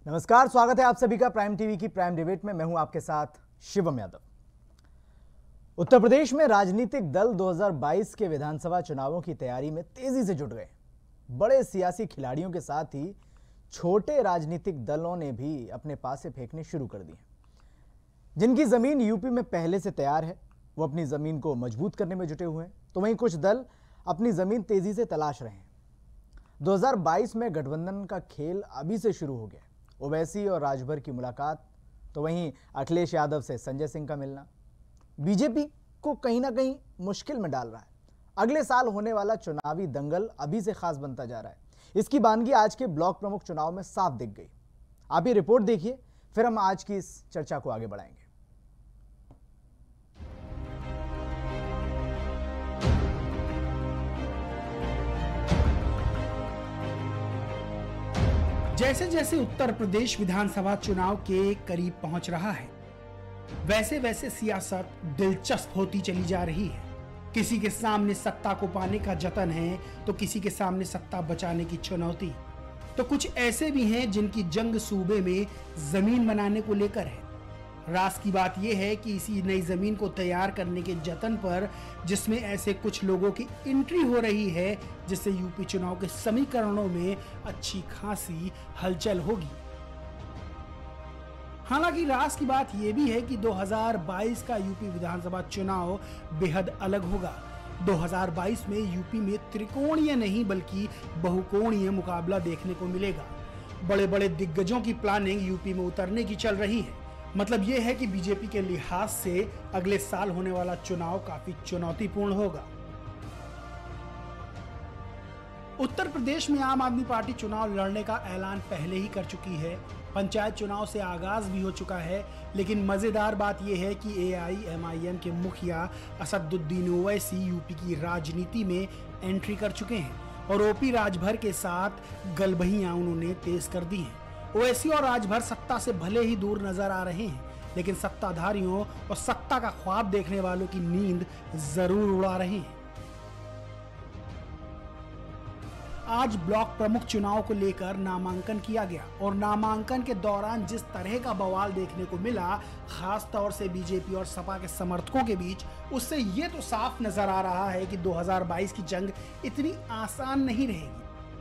नमस्कार, स्वागत है आप सभी का प्राइम टीवी की प्राइम डिबेट में। मैं हूं आपके साथ शिवम यादव। उत्तर प्रदेश में राजनीतिक दल 2022 के विधानसभा चुनावों की तैयारी में तेजी से जुट गए। बड़े सियासी खिलाड़ियों के साथ ही छोटे राजनीतिक दलों ने भी अपने पासे फेंकने शुरू कर दिए। जिनकी जमीन यूपी में पहले से तैयार है वो अपनी जमीन को मजबूत करने में जुटे हुए हैं, तो वहीं कुछ दल अपनी जमीन तेजी से तलाश रहे हैं। 2022 में गठबंधन का खेल अभी से शुरू हो गया। ओवैसी और राजभर की मुलाकात, तो वहीं अखिलेश यादव से संजय सिंह का मिलना बीजेपी को कहीं ना कहीं मुश्किल में डाल रहा है। अगले साल होने वाला चुनावी दंगल अभी से खास बनता जा रहा है। इसकी बानगी आज के ब्लॉक प्रमुख चुनाव में साफ दिख गई। आप ये रिपोर्ट देखिए, फिर हम आज की इस चर्चा को आगे बढ़ाएंगे। जैसे जैसे उत्तर प्रदेश विधानसभा चुनाव के करीब पहुंच रहा है, वैसे वैसे सियासत दिलचस्प होती चली जा रही है। किसी के सामने सत्ता को पाने का जतन है तो किसी के सामने सत्ता बचाने की चुनौती। तो कुछ ऐसे भी हैं जिनकी जंग सूबे में जमीन बनाने को लेकर है। राज की बात यह है कि इसी नई जमीन को तैयार करने के जतन पर जिसमें ऐसे कुछ लोगों की एंट्री हो रही है, जिससे यूपी चुनाव के समीकरणों में अच्छी खासी हलचल होगी। हालांकि राज की बात यह भी है कि 2022 का यूपी विधानसभा चुनाव बेहद अलग होगा। 2022 में यूपी में त्रिकोणीय नहीं बल्कि बहुकोणीय मुकाबला देखने को मिलेगा। बड़े बड़े दिग्गजों की प्लानिंग यूपी में उतरने की चल रही है। मतलब यह है कि बीजेपी के लिहाज से अगले साल होने वाला चुनाव काफी चुनौतीपूर्ण होगा। उत्तर प्रदेश में आम आदमी पार्टी चुनाव लड़ने का ऐलान पहले ही कर चुकी है। पंचायत चुनाव से आगाज भी हो चुका है। लेकिन मजेदार बात यह है कि AIMIM के मुखिया असदुद्दीन ओवैसी यूपी की राजनीति में एंट्री कर चुके हैं और OP राजभर के साथ गलबहियां उन्होंने तेज कर दी हैं। ओवैसी और राजभर सत्ता से भले ही दूर नजर आ रहे हैं, लेकिन सत्ताधारियों और सत्ता का ख्वाब देखने वालों की नींद जरूर उड़ा रहे हैं। आज ब्लॉक प्रमुख चुनाव को लेकर नामांकन किया गया और नामांकन के दौरान जिस तरह का बवाल देखने को मिला, खास तौर से बीजेपी और सपा के समर्थकों के बीच, उससे ये तो साफ नजर आ रहा है कि 2022 की जंग इतनी आसान नहीं रहेगी।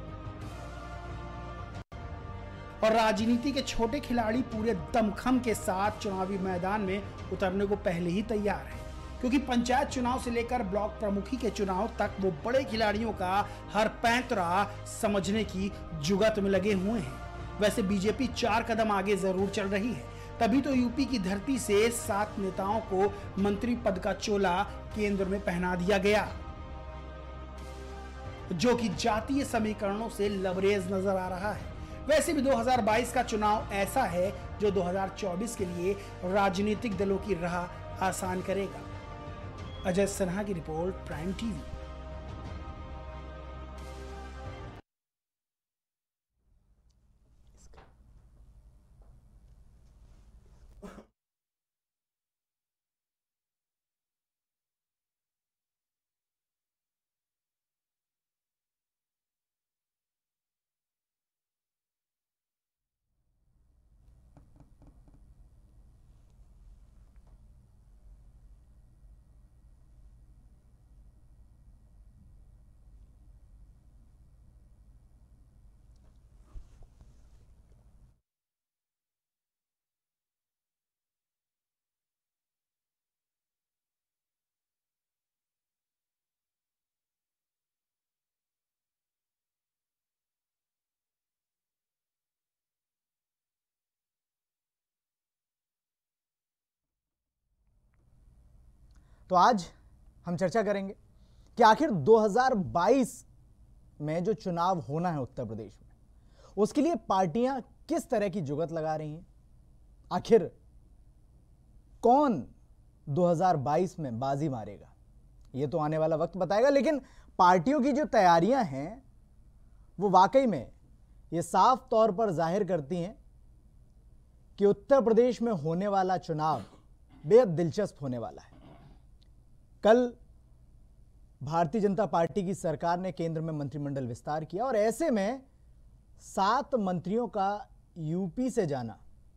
और राजनीति के छोटे खिलाड़ी पूरे दमखम के साथ चुनावी मैदान में उतरने को पहले ही तैयार है, क्योंकि पंचायत चुनाव से लेकर ब्लॉक प्रमुखी के चुनाव तक वो बड़े खिलाड़ियों का हर पैंतरा समझने की जुगत में लगे हुए हैं। वैसे बीजेपी 4 कदम आगे जरूर चल रही है, तभी तो यूपी की धरती से 7 नेताओं को मंत्री पद का चोला केंद्र में पहना दिया गया, जो कि जातीय समीकरणों से लबरेज नजर आ रहा है। वैसे भी 2022 का चुनाव ऐसा है जो 2024 के लिए राजनीतिक दलों की राह आसान करेगा। अजय सिन्हा की रिपोर्ट, प्राइम टीवी। तो आज हम चर्चा करेंगे कि आखिर 2022 में जो चुनाव होना है उत्तर प्रदेश में, उसके लिए पार्टियां किस तरह की जुगत लगा रही हैं। आखिर कौन 2022 में बाजी मारेगा, ये तो आने वाला वक्त बताएगा। लेकिन पार्टियों की जो तैयारियां हैं वो वाकई में ये साफ तौर पर जाहिर करती हैं कि उत्तर प्रदेश में होने वाला चुनाव बेहद दिलचस्प होने वाला है। कल भारतीय जनता पार्टी की सरकार ने केंद्र में मंत्रिमंडल विस्तार किया और ऐसे में 7 मंत्रियों का यूपी से जाना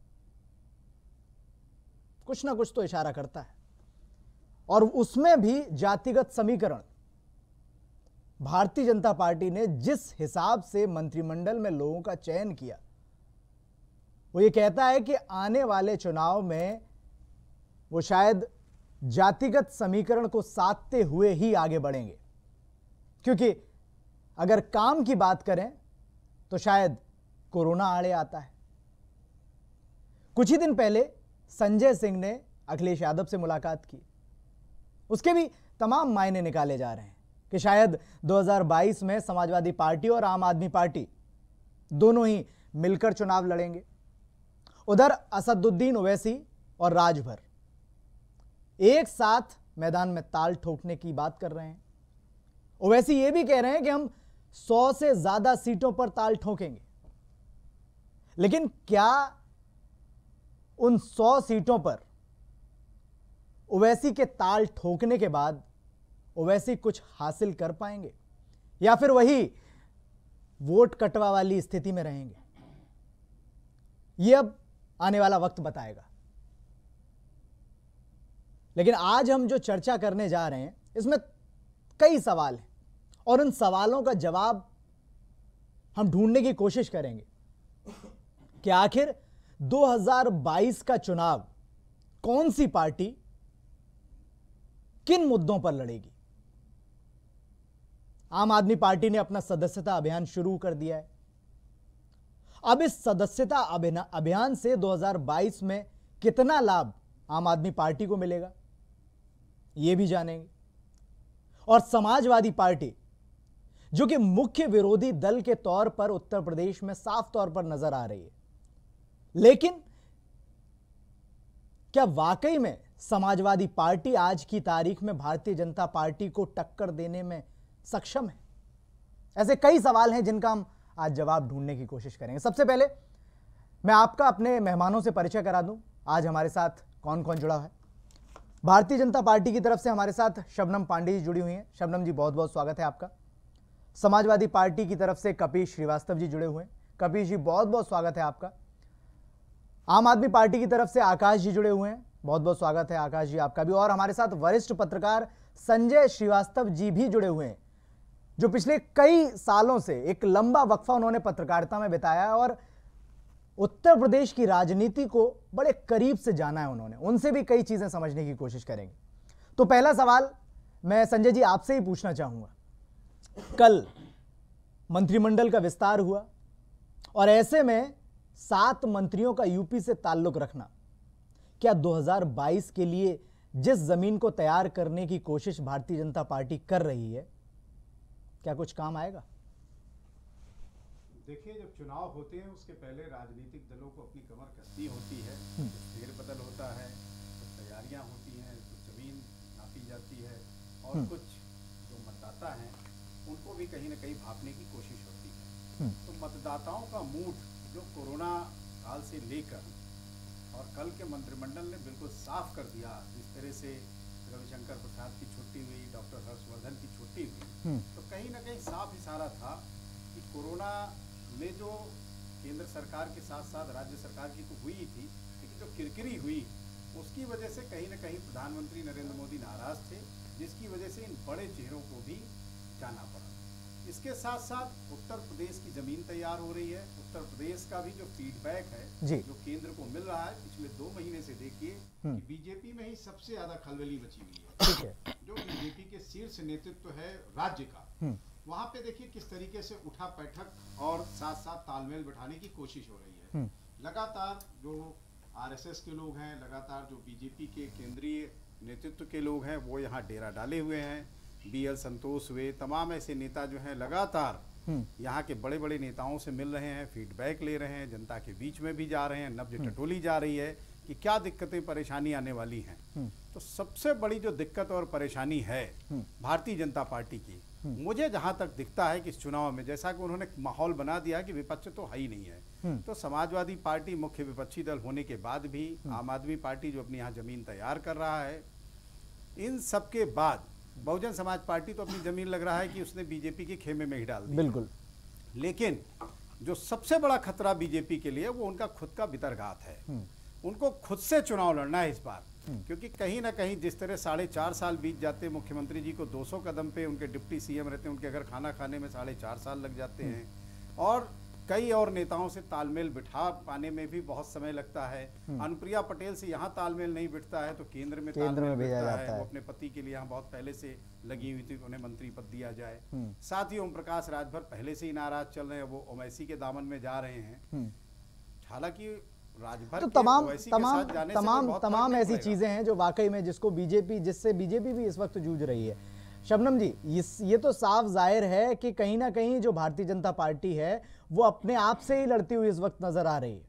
कुछ ना कुछ तो इशारा करता है, और उसमें भी जातिगत समीकरण। भारतीय जनता पार्टी ने जिस हिसाब से मंत्रिमंडल में लोगों का चयन किया, वो ये कहता है कि आने वाले चुनाव में वो शायद जातिगत समीकरण को साधते हुए ही आगे बढ़ेंगे। क्योंकि अगर काम की बात करें तो शायद कोरोना आड़े आता है। कुछ ही दिन पहले संजय सिंह ने अखिलेश यादव से मुलाकात की, उसके भी तमाम मायने निकाले जा रहे हैं कि शायद 2022 में समाजवादी पार्टी और आम आदमी पार्टी दोनों ही मिलकर चुनाव लड़ेंगे। उधर असदुद्दीन ओवैसी और राजभर एक साथ मैदान में ताल ठोकने की बात कर रहे हैं। ओवैसी ये भी कह रहे हैं कि हम 100 से ज्यादा सीटों पर ताल ठोकेंगे, लेकिन क्या उन 100 सीटों पर ओवैसी के ताल ठोकने के बाद ओवैसी कुछ हासिल कर पाएंगे, या फिर वही वोट कटवा वाली स्थिति में रहेंगे? यह अब आने वाला वक्त बताएगा। लेकिन आज हम जो चर्चा करने जा रहे हैं इसमें कई सवाल हैं, और उन सवालों का जवाब हम ढूंढने की कोशिश करेंगे कि आखिर 2022 का चुनाव कौन सी पार्टी किन मुद्दों पर लड़ेगी। आम आदमी पार्टी ने अपना सदस्यता अभियान शुरू कर दिया है। अब इस सदस्यता अभियान से 2022 में कितना लाभ आम आदमी पार्टी को मिलेगा, यह भी जानेंगे। और समाजवादी पार्टी, जो कि मुख्य विरोधी दल के तौर पर उत्तर प्रदेश में साफ तौर पर नजर आ रही है, लेकिन क्या वाकई में समाजवादी पार्टी आज की तारीख में भारतीय जनता पार्टी को टक्कर देने में सक्षम है? ऐसे कई सवाल हैं जिनका हम आज जवाब ढूंढने की कोशिश करेंगे। सबसे पहले मैं आपका अपने मेहमानों से परिचय करा दूं। आज हमारे साथ कौन कौन जुड़ा है। भारतीय जनता पार्टी की तरफ से हमारे साथ शबनम पांडे जी जुड़ी हुई हैं। शबनम जी, बहुत बहुत स्वागत है आपका। समाजवादी पार्टी की तरफ से कपीश श्रीवास्तव जी जुड़े हुए हैं। कपीश जी, बहुत बहुत स्वागत है आपका। आम आदमी पार्टी की तरफ से आकाश जी जुड़े हुए हैं, बहुत बहुत स्वागत है आकाश जी आपका भी। और हमारे साथ वरिष्ठ पत्रकार संजय श्रीवास्तव जी भी जुड़े हुए हैं, जो पिछले कई सालों से एक लंबा वक्फा उन्होंने पत्रकारिता में बिताया और उत्तर प्रदेश की राजनीति को बड़े करीब से जाना है उन्होंने। उनसे भी कई चीजें समझने की कोशिश करेंगे। तो पहला सवाल मैं संजय जी आपसे ही पूछना चाहूंगा। कल मंत्रिमंडल का विस्तार हुआ और ऐसे में 7 मंत्रियों का यूपी से ताल्लुक रखना क्या 2022 के लिए जिस जमीन को तैयार करने की कोशिश भारतीय जनता पार्टी कर रही है, क्या कुछ काम आएगा? देखिए, जब चुनाव होते हैं उसके पहले राजनीतिक दलों को अपनी कमर कसनी होती है, फेरबदल होता है, कुछ तैयारियां होती हैं, कुछ जमीन नापी जाती है और कुछ जो मतदाता हैं उनको भी कहीं ना कहीं भापने की कोशिश होती है। तो मतदाताओं का मूड जो कोरोना काल से लेकर और कल के मंत्रिमंडल ने बिल्कुल साफ कर दिया, जिस तरह से रविशंकर प्रसाद की छुट्टी हुई, डॉक्टर हर्षवर्धन की छुट्टी हुई, तो कहीं ना कहीं साफ इशारा था कि कोरोना में जो केंद्र सरकार के साथ साथ राज्य सरकार की तो हुई थी, लेकिन जो किरकिरी हुई उसकी वजह से कहीं ना कहीं प्रधानमंत्री नरेंद्र मोदी नाराज थे, जिसकी वजह से इन बड़े चेहरों को भी जाना पड़ा। इसके साथ साथ उत्तर प्रदेश की जमीन तैयार हो रही है। उत्तर प्रदेश का भी जो फीडबैक है जो केंद्र को मिल रहा है पिछले 2 महीने से, देखिए कि बीजेपी में ही सबसे ज्यादा खलबली मची हुई है। जो बीजेपी के शीर्ष नेतृत्व है राज्य का, वहां पे देखिए किस तरीके से उठा बैठक और साथ साथ तालमेल बिठाने की कोशिश हो रही है। लगातार जो आरएसएस के लोग हैं, लगातार जो बीजेपी के केंद्रीय नेतृत्व के लोग हैं, वो यहाँ डेरा डाले हुए हैं। BL संतोष हुए, तमाम ऐसे नेता जो हैं लगातार यहाँ के बड़े बड़े नेताओं से मिल रहे हैं, फीडबैक ले रहे हैं, जनता के बीच में भी जा रहे हैं, नब्ज टटोली जा रही है कि क्या दिक्कतें परेशानी आने वाली हैं। तो सबसे बड़ी जो दिक्कत और परेशानी है भारतीय जनता पार्टी की, मुझे जहां तक दिखता है कि इस चुनाव में, जैसा कि उन्होंने माहौल बना दिया कि विपक्ष तो है ही नहीं है, तो समाजवादी पार्टी मुख्य विपक्षी दल होने के बाद भी आम आदमी पार्टी जो अपनी यहाँ जमीन तैयार कर रहा है, इन सब के बाद बहुजन समाज पार्टी तो अपनी जमीन लग रहा है कि उसने बीजेपी के खेमे में ही डाल दी। बिल्कुल। लेकिन जो सबसे बड़ा खतरा बीजेपी के लिए वो उनका खुद का भितरघात है। उनको खुद से चुनाव लड़ना है इस बार, क्योंकि कहीं ना कहीं जिस तरह 4.5 साल बीत जाते, मुख्यमंत्री जी को 200 कदम पे उनके डिप्टी सीएम रहते हैं, उनके घर खाना खाने में 4.5 साल लग जाते हैं, और कई और नेताओं से तालमेल बिठा पाने में भी बहुत समय लगता है। अनुप्रिया पटेल से यहाँ तालमेल नहीं बिठता है तो केंद्र में तालमेल बिठता है। वो अपने पति के लिए यहाँ बहुत पहले से लगी हुई थी, उन्हें मंत्री पद दिया जाए। साथ ही ओम प्रकाश राजभर पहले से ही नाराज चल रहे हैं, वो ओवैसी के दामन में जा रहे हैं। हालांकि राजभर तो तमाम ऐसी चीजें हैं जो वाकई में जिससे बीजेपी भी इस वक्त जूझ रही है। शबनम जी, ये तो साफ जाहिर है कि कहीं ना कहीं जो भारतीय जनता पार्टी है वो अपने आप से ही लड़ती हुई इस वक्त नजर आ रही है।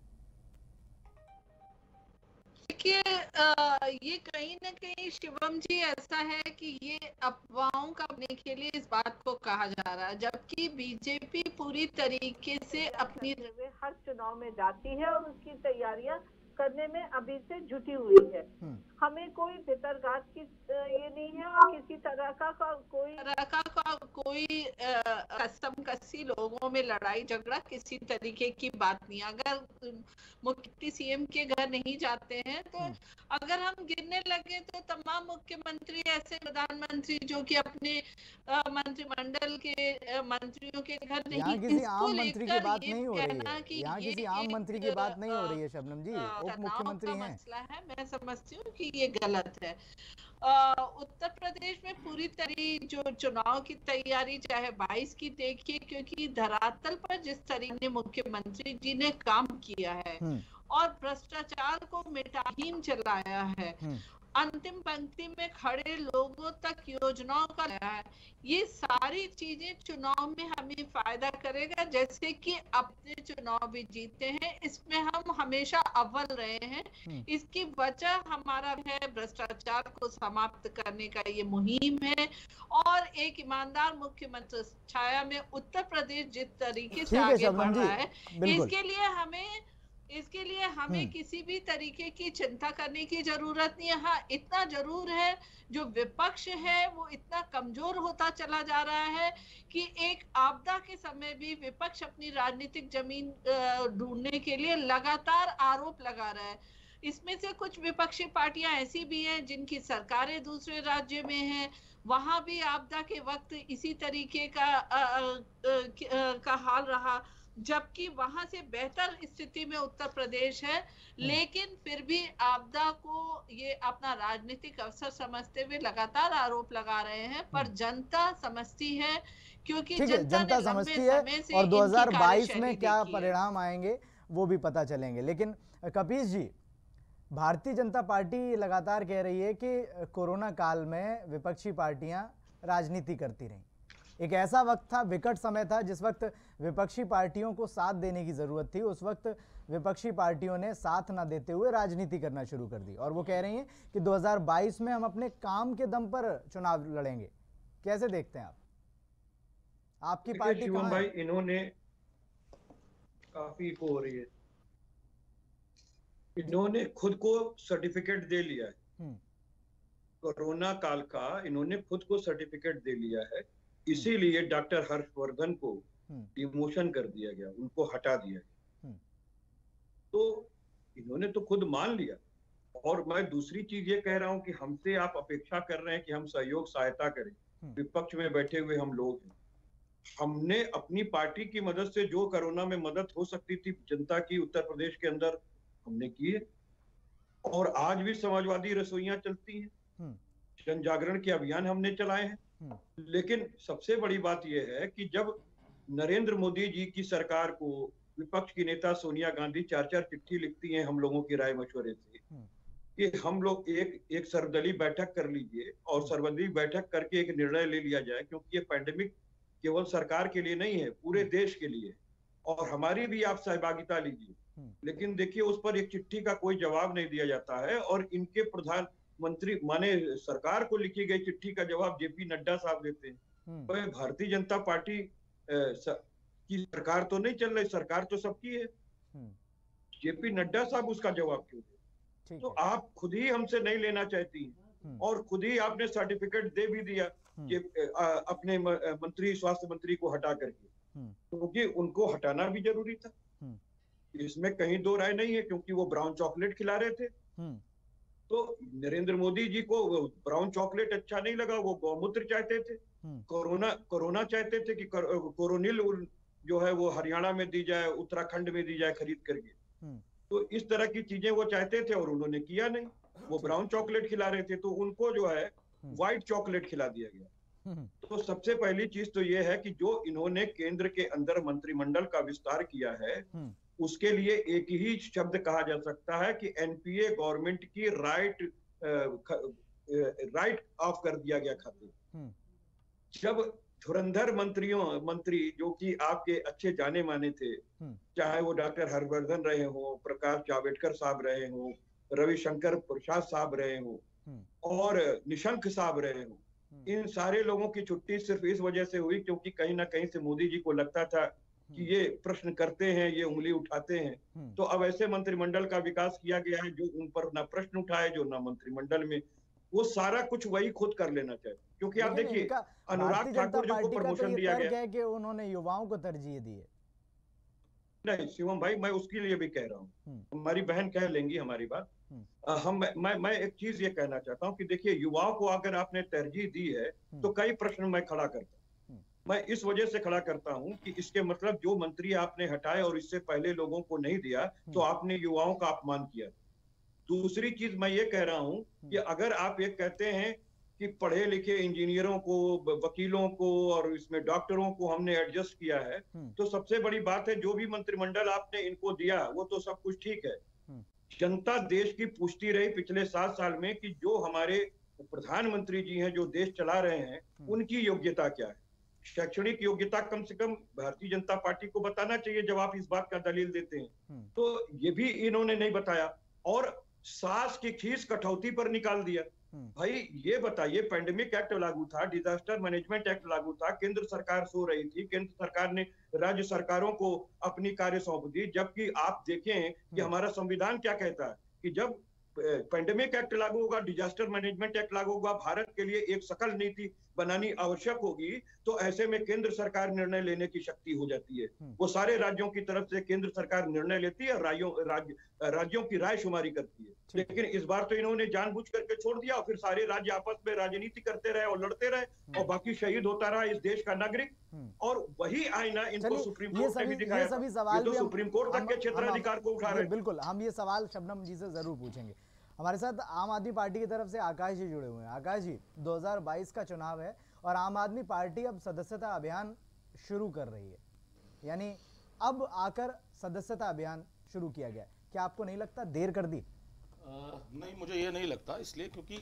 देखिए, ये कहीं ना कहीं शिवम जी ऐसा है कि ये अफवाहों का बनने के लिए इस बात को कहा जा रहा है, जबकि बीजेपी पूरी तरीके से अपनी हर चुनाव में जाती है और उसकी तैयारियां करने में अभी से जुटी हुई है। हमें कोई भितरघात की ये नहीं है और किसी तरह का कोई कसम कसी लोगों में लड़ाई झगड़ा किसी तरीके की बात नहीं। अगर मुख्यमंत्री सीएम के घर नहीं जाते हैं तो अगर हम गिनने लगे तो तमाम मुख्यमंत्री ऐसे प्रधानमंत्री जो कि अपने मंत्रिमंडल के मंत्रियों के घर नहीं, यहाँ किसी आम मंत्री की बात नहीं हो रही है, यहाँ किसी आम मंत्री की बात नहीं हो रही है शबनम जी, उप मुख्यमंत्री हैं। मसला है, मैं समझती हूँ कि ये गलत है। उत्तर प्रदेश में पूरी तरह जो चुनाव की तैयारी चाहे 22 की देखिए, क्योंकि धरातल पर जिस तरीके मुख्यमंत्री जी ने काम किया है और भ्रष्टाचार को मिटाहीन चलाया है, अंतिम पंक्ति में खड़े लोगों तक योजनाओं का लाया है, ये सारी चीजें चुनाव में हमें फायदा करेगा। जैसे कि अपने चुनाव भी जीते हैं, इसमें हम हमेशा अव्वल रहे हैं। इसकी वजह हमारा है भ्रष्टाचार को समाप्त करने का ये मुहिम है और एक ईमानदार मुख्यमंत्री छाया में उत्तर प्रदेश जिस तरीके से आगे बढ़ रहा है, इसके लिए हमें किसी भी तरीके की चिंता करने की जरूरत नहीं है। हाँ, इतना जरूर है जो विपक्ष है वो इतना कमजोर होता चला जा रहा है कि एक आपदा के समय भी विपक्ष अपनी राजनीतिक जमीन ढूंढने के लिए लगातार आरोप लगा रहा है। इसमें से कुछ विपक्षी पार्टियां ऐसी भी हैं जिनकी सरकारें दूसरे राज्य में हैं, वहां भी आपदा के वक्त इसी तरीके का हाल रहा, जबकि वहां से बेहतर स्थिति में उत्तर प्रदेश है, लेकिन फिर भी आपदा को ये अपना राजनीतिक अवसर समझते हुए लगातार आरोप लगा रहे हैं। पर जनता समझती है, क्योंकि जनता समझती है और 2022 में क्या परिणाम आएंगे वो भी पता चलेंगे। लेकिन कपीश जी, भारतीय जनता पार्टी लगातार कह रही है कि कोरोना काल में विपक्षी पार्टियां राजनीति करती रहीं। एक ऐसा वक्त था, विकट समय था, जिस वक्त विपक्षी पार्टियों को साथ देने की जरूरत थी। उस वक्त विपक्षी पार्टियों ने साथ ना देते हुए राजनीति करना शुरू कर दी और वो कह रही हैं कि 2022 में हम अपने काम के दम पर चुनाव लड़ेंगे। कैसे देखते हैं आप? आपकी पार्टी शिवम भाई, इन्होंने काफी हो रही है, इन्होंने खुद को सर्टिफिकेट दे लिया है। कोरोना काल का इन्होंने खुद को सर्टिफिकेट दे लिया है, इसीलिए डॉक्टर हर्षवर्धन को डिमोशन कर दिया गया, उनको हटा दिया गया। तो इन्होंने तो खुद मान लिया। और मैं दूसरी चीज ये कह रहा हूं कि हमसे आप अपेक्षा कर रहे हैं कि हम सहयोग सहायता करें, विपक्ष में बैठे हुए हम लोग हैं। हमने अपनी पार्टी की मदद से जो कोरोना में मदद हो सकती थी जनता की उत्तर प्रदेश के अंदर, हमने की है। और आज भी समाजवादी रसोइयां चलती हैं, जन जागरण के अभियान हमने चलाए हैं। लेकिन सबसे बड़ी बात यह है कि जब नरेंद्र मोदी जी की सरकार को विपक्ष की नेता सोनिया गांधी 4-4 चिट्ठी लिखती हैं हम लोगों की राय मशवरे से कि हम लोग एक सर्वदलीय बैठक कर लीजिए और सर्वदलीय बैठक करके एक निर्णय ले लिया जाए, क्योंकि ये पैंडेमिक केवल सरकार के लिए नहीं है, पूरे देश के लिए, और हमारी भी आप सहभागिता लीजिए। लेकिन देखिए, उस पर एक चिट्ठी का कोई जवाब नहीं दिया जाता है और इनके प्रधानमंत्री माने सरकार को लिखी गई चिट्ठी का जवाब जेपी नड्डा साहब देते हैं। तो भारतीय जनता पार्टी की सरकार तो नहीं चल रही, सरकार तो सबकी है, जेपी नड्डा साहब उसका जवाब क्यों दे? तो आप खुद ही हमसे नहीं लेना चाहती हैं और खुद ही आपने सर्टिफिकेट दे भी दिया कि अपने मंत्री, स्वास्थ्य मंत्री को हटा करके। क्योंकि उनको हटाना भी जरूरी था, इसमें कहीं दो राय नहीं है, क्योंकि वो ब्राउन चॉकलेट खिला रहे थे। तो नरेंद्र मोदी जी को ब्राउन चॉकलेट अच्छा नहीं लगा, वो गौमूत्र चाहते थे, कोरोना चाहते थे कि कोरोनिल जो है वो हरियाणा में दी जाए, उत्तराखंड में दी जाए खरीद करके। तो इस तरह की चीजें वो चाहते थे और उन्होंने किया नहीं, वो ब्राउन चॉकलेट खिला रहे थे, तो उनको जो है व्हाइट चॉकलेट खिला दिया गया। तो सबसे पहली चीज तो ये है कि जो इन्होंने केंद्र के अंदर मंत्रिमंडल का विस्तार किया है, उसके लिए एक ही शब्द कहा जा सकता है कि एनपीए गवर्नमेंट की राइट ऑफ कर दिया गया खाते। जब धुरंधर मंत्री जो कि आपके अच्छे जाने माने थे, चाहे वो डॉक्टर हर्षवर्धन रहे हो, प्रकाश जावड़ेकर साहब रहे हो, रविशंकर प्रसाद साहब रहे हो और निशंक साहब रहे हो, इन सारे लोगों की छुट्टी सिर्फ इस वजह से हुई क्योंकि कहीं ना कहीं से मोदी जी को लगता था कि ये प्रश्न करते हैं, ये उंगली उठाते हैं। तो अब ऐसे मंत्रिमंडल का विकास किया गया है जो उन पर ना प्रश्न उठाए, जो ना मंत्रिमंडल में, वो सारा कुछ वही खुद कर लेना चाहिए। क्योंकि आप देखिए अनुराग ठाकुर जो को प्रमोशन दिया गया कि उन्होंने युवाओं को तरजीह दी है। नहीं शिवम भाई, मैं उसके लिए भी कह रहा हूँ, हमारी बहन कह लेंगी हमारी बात। मैं एक चीज ये कहना चाहता हूँ कि देखिए, युवाओं को अगर आपने तरजीह दी है तो कई प्रश्न मैं खड़ा करता हूँ। मैं इस वजह से खड़ा करता हूँ कि इसके मतलब जो मंत्री आपने हटाए और इससे पहले लोगों को नहीं दिया तो आपने युवाओं का अपमान किया। दूसरी चीज मैं ये कह रहा हूँ कि अगर आप ये कहते हैं कि पढ़े लिखे इंजीनियरों को, वकीलों को और इसमें डॉक्टरों को हमने एडजस्ट किया है, तो सबसे बड़ी बात है जो भी मंत्रिमंडल आपने इनको दिया वो तो सब कुछ ठीक है। जनता देश की पूछती रही पिछले 7 साल में कि जो हमारे प्रधानमंत्री जी हैं, जो देश चला रहे हैं, उनकी योग्यता क्या है। शैक्षणिक योग्यता कम से कम भारतीय जनता पार्टी को बताना चाहिए जब आप इस बात का दलील देते हैं। तो ये भी इन्होंने नहीं बताया और सास की खीस कटौती पर निकाल दिया। भाई ये बताइए, पैंडेमिक एक्ट लागू था, डिजास्टर मैनेजमेंट एक्ट लागू था, केंद्र सरकार सो रही थी, केंद्र सरकार ने राज्य सरकारों को अपनी कार्य सौंप दी, जबकि आप देखें कि हमारा संविधान क्या कहता है कि जब पैंडेमिक एक्ट लागू होगा, डिजास्टर मैनेजमेंट एक्ट लागू होगा, भारत के लिए एक सकल नीति बनानी आवश्यक होगी, तो ऐसे में केंद्र सरकार निर्णय लेने की शक्ति हो जाती है। वो सारे राज्यों की तरफ से केंद्र सरकार निर्णय लेती है, राज्यों की राय शुमारी करती है। लेकिन इस बार तो इन्होंने जानबूझ करके छोड़ दिया और फिर सारे राज्य आपस में राजनीति करते रहे और लड़ते रहे और बाकी शहीद होता रहा इस देश का नागरिक। और वही आईना इनको सुप्रीम कोर्ट ने भी दिखाया। ये सभी सवाल तो सुप्रीम कोर्ट तक के क्षेत्राधिकार को उठा रहे हैं। बिल्कुल, हम ये सवाल शबनम जी से जरूर पूछेंगे। हमारे साथ आम आदमी पार्टी की तरफ से आकाश जी जुड़े हुए हैं। आकाश जी, 2022 का चुनाव है और आम आदमी पार्टी अब सदस्यता अभियान शुरू कर रही है, यानी अब आकर सदस्यता अभियान शुरू किया गया। क्या आपको नहीं लगता देर कर दी? नहीं, मुझे ये नहीं लगता, इसलिए क्योंकि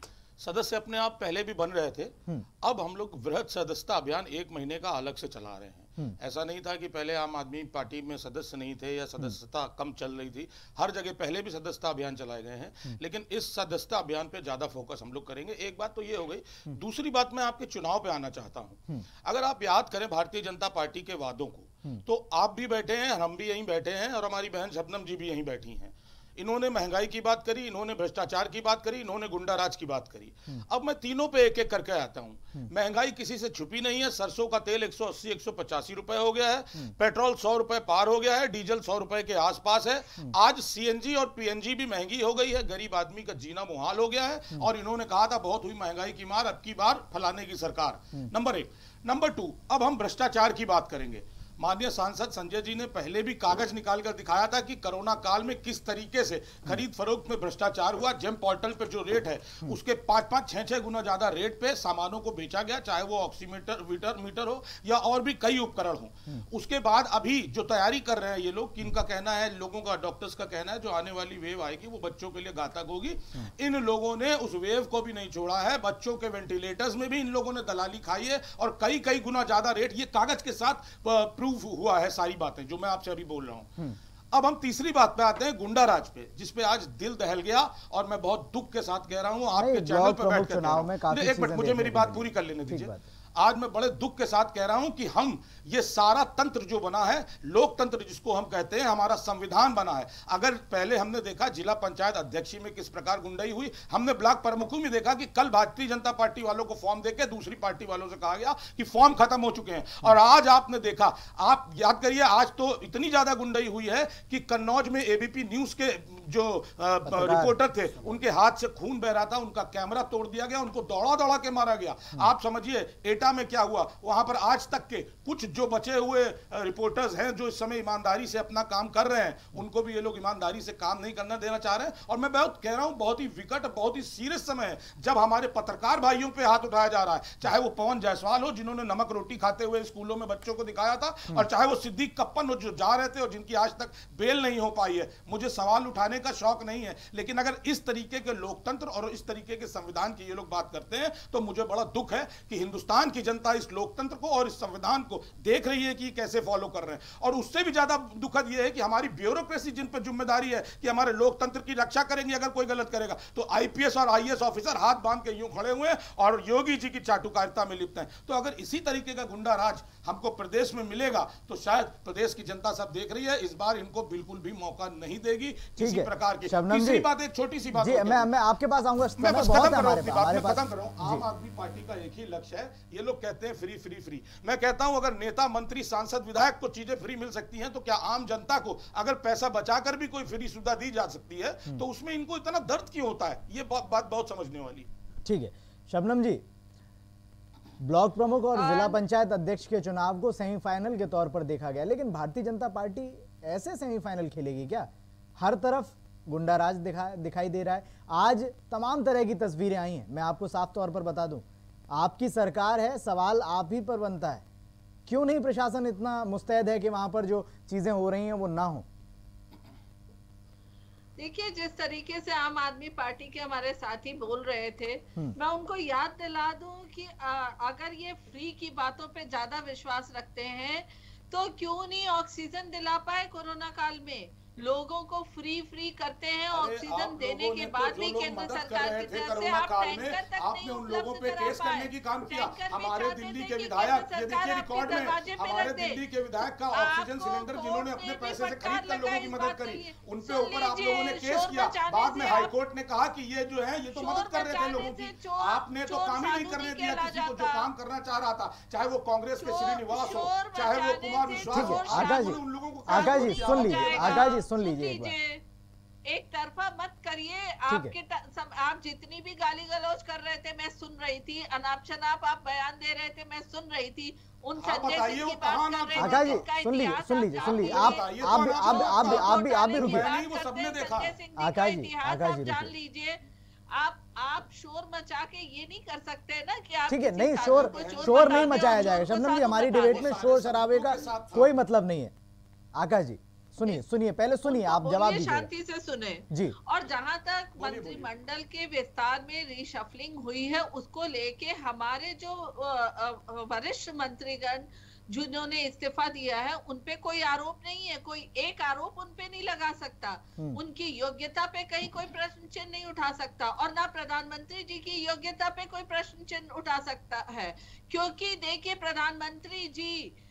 सदस्य अपने आप पहले भी बन रहे थे। अब हम लोग वृहद सदस्यता अभियान 1 महीने का अलग से चला रहे हैं। ऐसा नहीं था कि पहले आम आदमी पार्टी में सदस्य नहीं थे या सदस्यता कम चल रही थी, हर जगह पहले भी सदस्यता अभियान चलाए गए हैं, लेकिन इस सदस्यता अभियान पे ज्यादा फोकस हम लोग करेंगे। एक बात तो ये हो गई। दूसरी बात, मैं आपके चुनाव पे आना चाहता हूं। अगर आप याद करें भारतीय जनता पार्टी के वादों को, तो आप भी बैठे हैं, हम भी यहीं बैठे हैं और हमारी बहन शबनम जी भी यहीं बैठी हैं। इन्होंने महंगाई की बात करी, इन्होंने भ्रष्टाचार की बात करी, इन्होंने गुंडाराज की बात करी। अब मैं तीनों पे एक एक करके आता हूं। महंगाई किसी से छुपी नहीं है। सरसों का तेल 180-185 रुपए हो गया है, पेट्रोल 100 रुपए पार हो गया है, डीजल 100 रुपए के आसपास है। आज सीएनजी और पीएनजी भी महंगी हो गई है, गरीब आदमी का जीना मुहाल हो गया है। और इन्होंने कहा था बहुत हुई महंगाई की मार, अब की बार फलाने की सरकार। नंबर 1। नंबर 2, अब हम भ्रष्टाचार की बात करेंगे। माननीय सांसद संजय जी ने पहले भी कागज निकालकर दिखाया था कि कोरोना काल में किस तरीके से खरीद फरोख्त में भ्रष्टाचार हुआ। जेम पोर्टल पर जो रेट है उसके 5-5, 6-6 गुना ज्यादा रेट पे सामानों को बेचा गया, चाहे वो ऑक्सीमीटर मीटर हो या और भी कई उपकरण हो। उसके बाद अभी जो तैयारी कर रहे हैं ये लोग, किनका कहना है, लोगों का, डॉक्टर्स का कहना है, जो आने वाली वेव आएगी वो बच्चों के लिए घातक होगी। इन लोगों ने उस वेव को भी नहीं छोड़ा है। बच्चों के वेंटिलेटर्स में भी इन लोगों ने दलाली खाई है और कई गुना ज्यादा रेट, ये कागज के साथ प्रूफ हुआ है सारी बातें जो मैं आपसे अभी बोल रहा हूं। अब हम तीसरी बात पे आते हैं, गुंडाराज पे, जिसपे आज दिल दहल गया और मैं बहुत दुख के साथ कह रहा हूं आपके चैनल पे बैठ कर। एक मिनट, मुझे मेरी बात पूरी कर लेने दीजिए। आज मैं बड़े दुख के साथ कह रहा हूं कि हम ये सारा तंत्र जो बना है, लोकतंत्र जिसको हम कहते हैं, हमारा संविधान बना है। अगर पहले हमने देखा जिला पंचायत अध्यक्षी में किस प्रकार गुंडाई हुई, हमने ब्लॉक प्रमुखों में देखा कि कल भारतीय जनता पार्टी वालों को फॉर्म देके दूसरी पार्टी वालों से कहा गया कि फॉर्म खत्म हो चुके हैं। और आज आपने देखा, आप याद करिए, आज तो इतनी ज्यादा गुंडाई हुई है कि कन्नौज में एबीपी न्यूज के जो रिपोर्टर थे उनके हाथ से खून बह रहा था, उनका कैमरा तोड़ दिया गया, उनको दौड़ा दौड़ा के मारा गया। आप समझिए एटा में क्या हुआ। वहां पर आज तक के कुछ जो बचे हुए रिपोर्टर्स हैं जो इस समय ईमानदारी से अपना काम कर रहे हैं, उनको भी ये लोग ईमानदारी से काम नहीं करना देना चाह रहे हैं। और मैं बहुत कह रहा हूं, बहुत ही विकट, बहुत ही सीरियस समय है जब हमारे पत्रकार भाइयों पे हाथ उठाया जा रहा है, चाहे वो पवन जायसवाल हो जिन्होंने नमक रोटी खाते हुए स्कूलों में बच्चों को दिखाया था, और चाहे वो सिद्दीक कप्पन हो जो जा रहे थे और जिनकी आज तक बेल नहीं हो पाई है। मुझे सवाल उठाने का शौक नहीं है, लेकिन अगर इस तरीके के लोकतंत्र और इस तरीके के संविधान की ये लोग बात करते हैं तो मुझे बड़ा दुख है कि हिंदुस्तान की जनता इस लोकतंत्र को और इस संविधान को देख रही है कि कैसे फॉलो कर रहे हैं। और उससे भी ज्यादा दुखद यह है कि हमारी ब्यूरोक्रेसी जिन पर जिम्मेदारी है कि हमारे लोकतंत्र की रक्षा करेंगे, अगर कोई गलत करेगा तो आईपीएस और आईएएस ऑफिसर हाथ बांध के यूं खड़े हुए हैं और योगी जी की चाटुकारिता में लिप्त हैं। तो अगर इसी तरीके का गुंडा राज हमको प्रदेश में मिलेगा तो शायद प्रदेश की जनता सब देख रही है, इस बार इनको बिल्कुल भी मौका नहीं देगी किसी प्रकार की। तीसरी बात, एक छोटी सी बात, मैं आपके पास आऊंगा, मैं बस खत्म कर रहा हूं। आम आदमी पार्टी का एक ही लक्ष्य है, ये लोग कहते हैं फ्री फ्री फ्री। मैं कहता हूं अगर नेता मंत्री सांसद विधायक को चीजें फ्री मिल सकती हैं तो क्या आम जनता को अगर पैसा बचाकर भी कोई फ्री सुविधा दी जा सकती है तो उसमें इनको इतना दर्द क्यों होता है? ये बात बहुत समझने वाली। ठीक है शबनम जी, ब्लॉक प्रमुख और जिला पंचायत अध्यक्ष के चुनाव को सेमीफाइनल के तौर पर देखा गया, लेकिन भारतीय जनता पार्टी ऐसे सेमीफाइनल खेलेगी क्या? हर तरफ गुंडा राज दिखाई दे रहा है। आज तमाम तरह की तस्वीरें आई हैं। मैं आपको साफ तौर पर बता दूं, आपकी सरकार है, सवाल आप ही पर बनता है। क्यों नहीं प्रशासन इतना मुस्तैद है कि वहां पर जो चीजें हो रही हैं वो ना हो? देखिए, जिस तरीके से आम आदमी पार्टी के हमारे साथी बोल रहे थे, मैं उनको याद दिला दूं कि अगर ये फ्री की बातों पे ज्यादा विश्वास रखते हैं तो क्यों नहीं ऑक्सीजन दिला पाए कोरोना काल में? लोगों को फ्री करते हैं, ऑक्सीजन देने के बाद भी केंद्र सरकार की तरफ से आप टैंकर तक नहीं उन लोगों पे केस करने की काम किया। हमारे दिल्ली के विधायक, ये देखिए रिकॉर्ड में, हमारे दिल्ली के विधायक का ऑक्सीजन सिलेंडर जिन्होंने अपने पैसे से खरीद कर लोगों की मदद करी, उनपे ऊपर आप लोगों ने केस किया। बाद में हाईकोर्ट ने कहा कि ये जो है ये तो मदद कर रहे थे लोगों की, आपने तो काम ही नहीं करने दिया किसी को जो काम करना चाह रहा था, चाहे वो कांग्रेस के श्रीनिवास हो, चाहे वो कुमार विश्वास हो। उन लोगों को आकाश जी सुन लीजिए, आकाश जी सुन लीजिए, एक तरफा मत करिए। आप जितनी भी गाली गलौज कर रहे थे मैं सुन रही थी, अनाप शनाप आप बयान दे रहे थे मैं सुन रही थी। उन संजय सिंह की बात कर रहे थे, आकाश जी सुन लीजिए, आप भी रुकिए। आकाश जी जान लीजिए, आप शोर मचा के ये नहीं कर सकते ना कि आप, ठीक है, नहीं शोर नहीं मचाया जाएगा शबनम जी। हमारी डिबेट में शोर शराबे का कोई मतलब नहीं है। आकाश जी सुनिए, पहले सुनिए, आप जवाब दीजिए, शांति से सुने जी। और जहां तक मंत्रिमंडल के विस्तार में रीशफलिंग हुई है उसको लेके हमारे जो वरिष्ठ मंत्रीगण जिन्होंने इस्तीफा दिया है उनपे कोई आरोप नहीं है, कोई एक आरोप उनपे नहीं लगा सकता, उनकी योग्यता पे कहीं कोई प्रश्न चिन्ह नहीं उठा सकता, और ना प्रधानमंत्री जी की योग्यता पे कोई प्रश्न चिन्ह उठा सकता है। क्योंकि देखिए, प्रधानमंत्री जी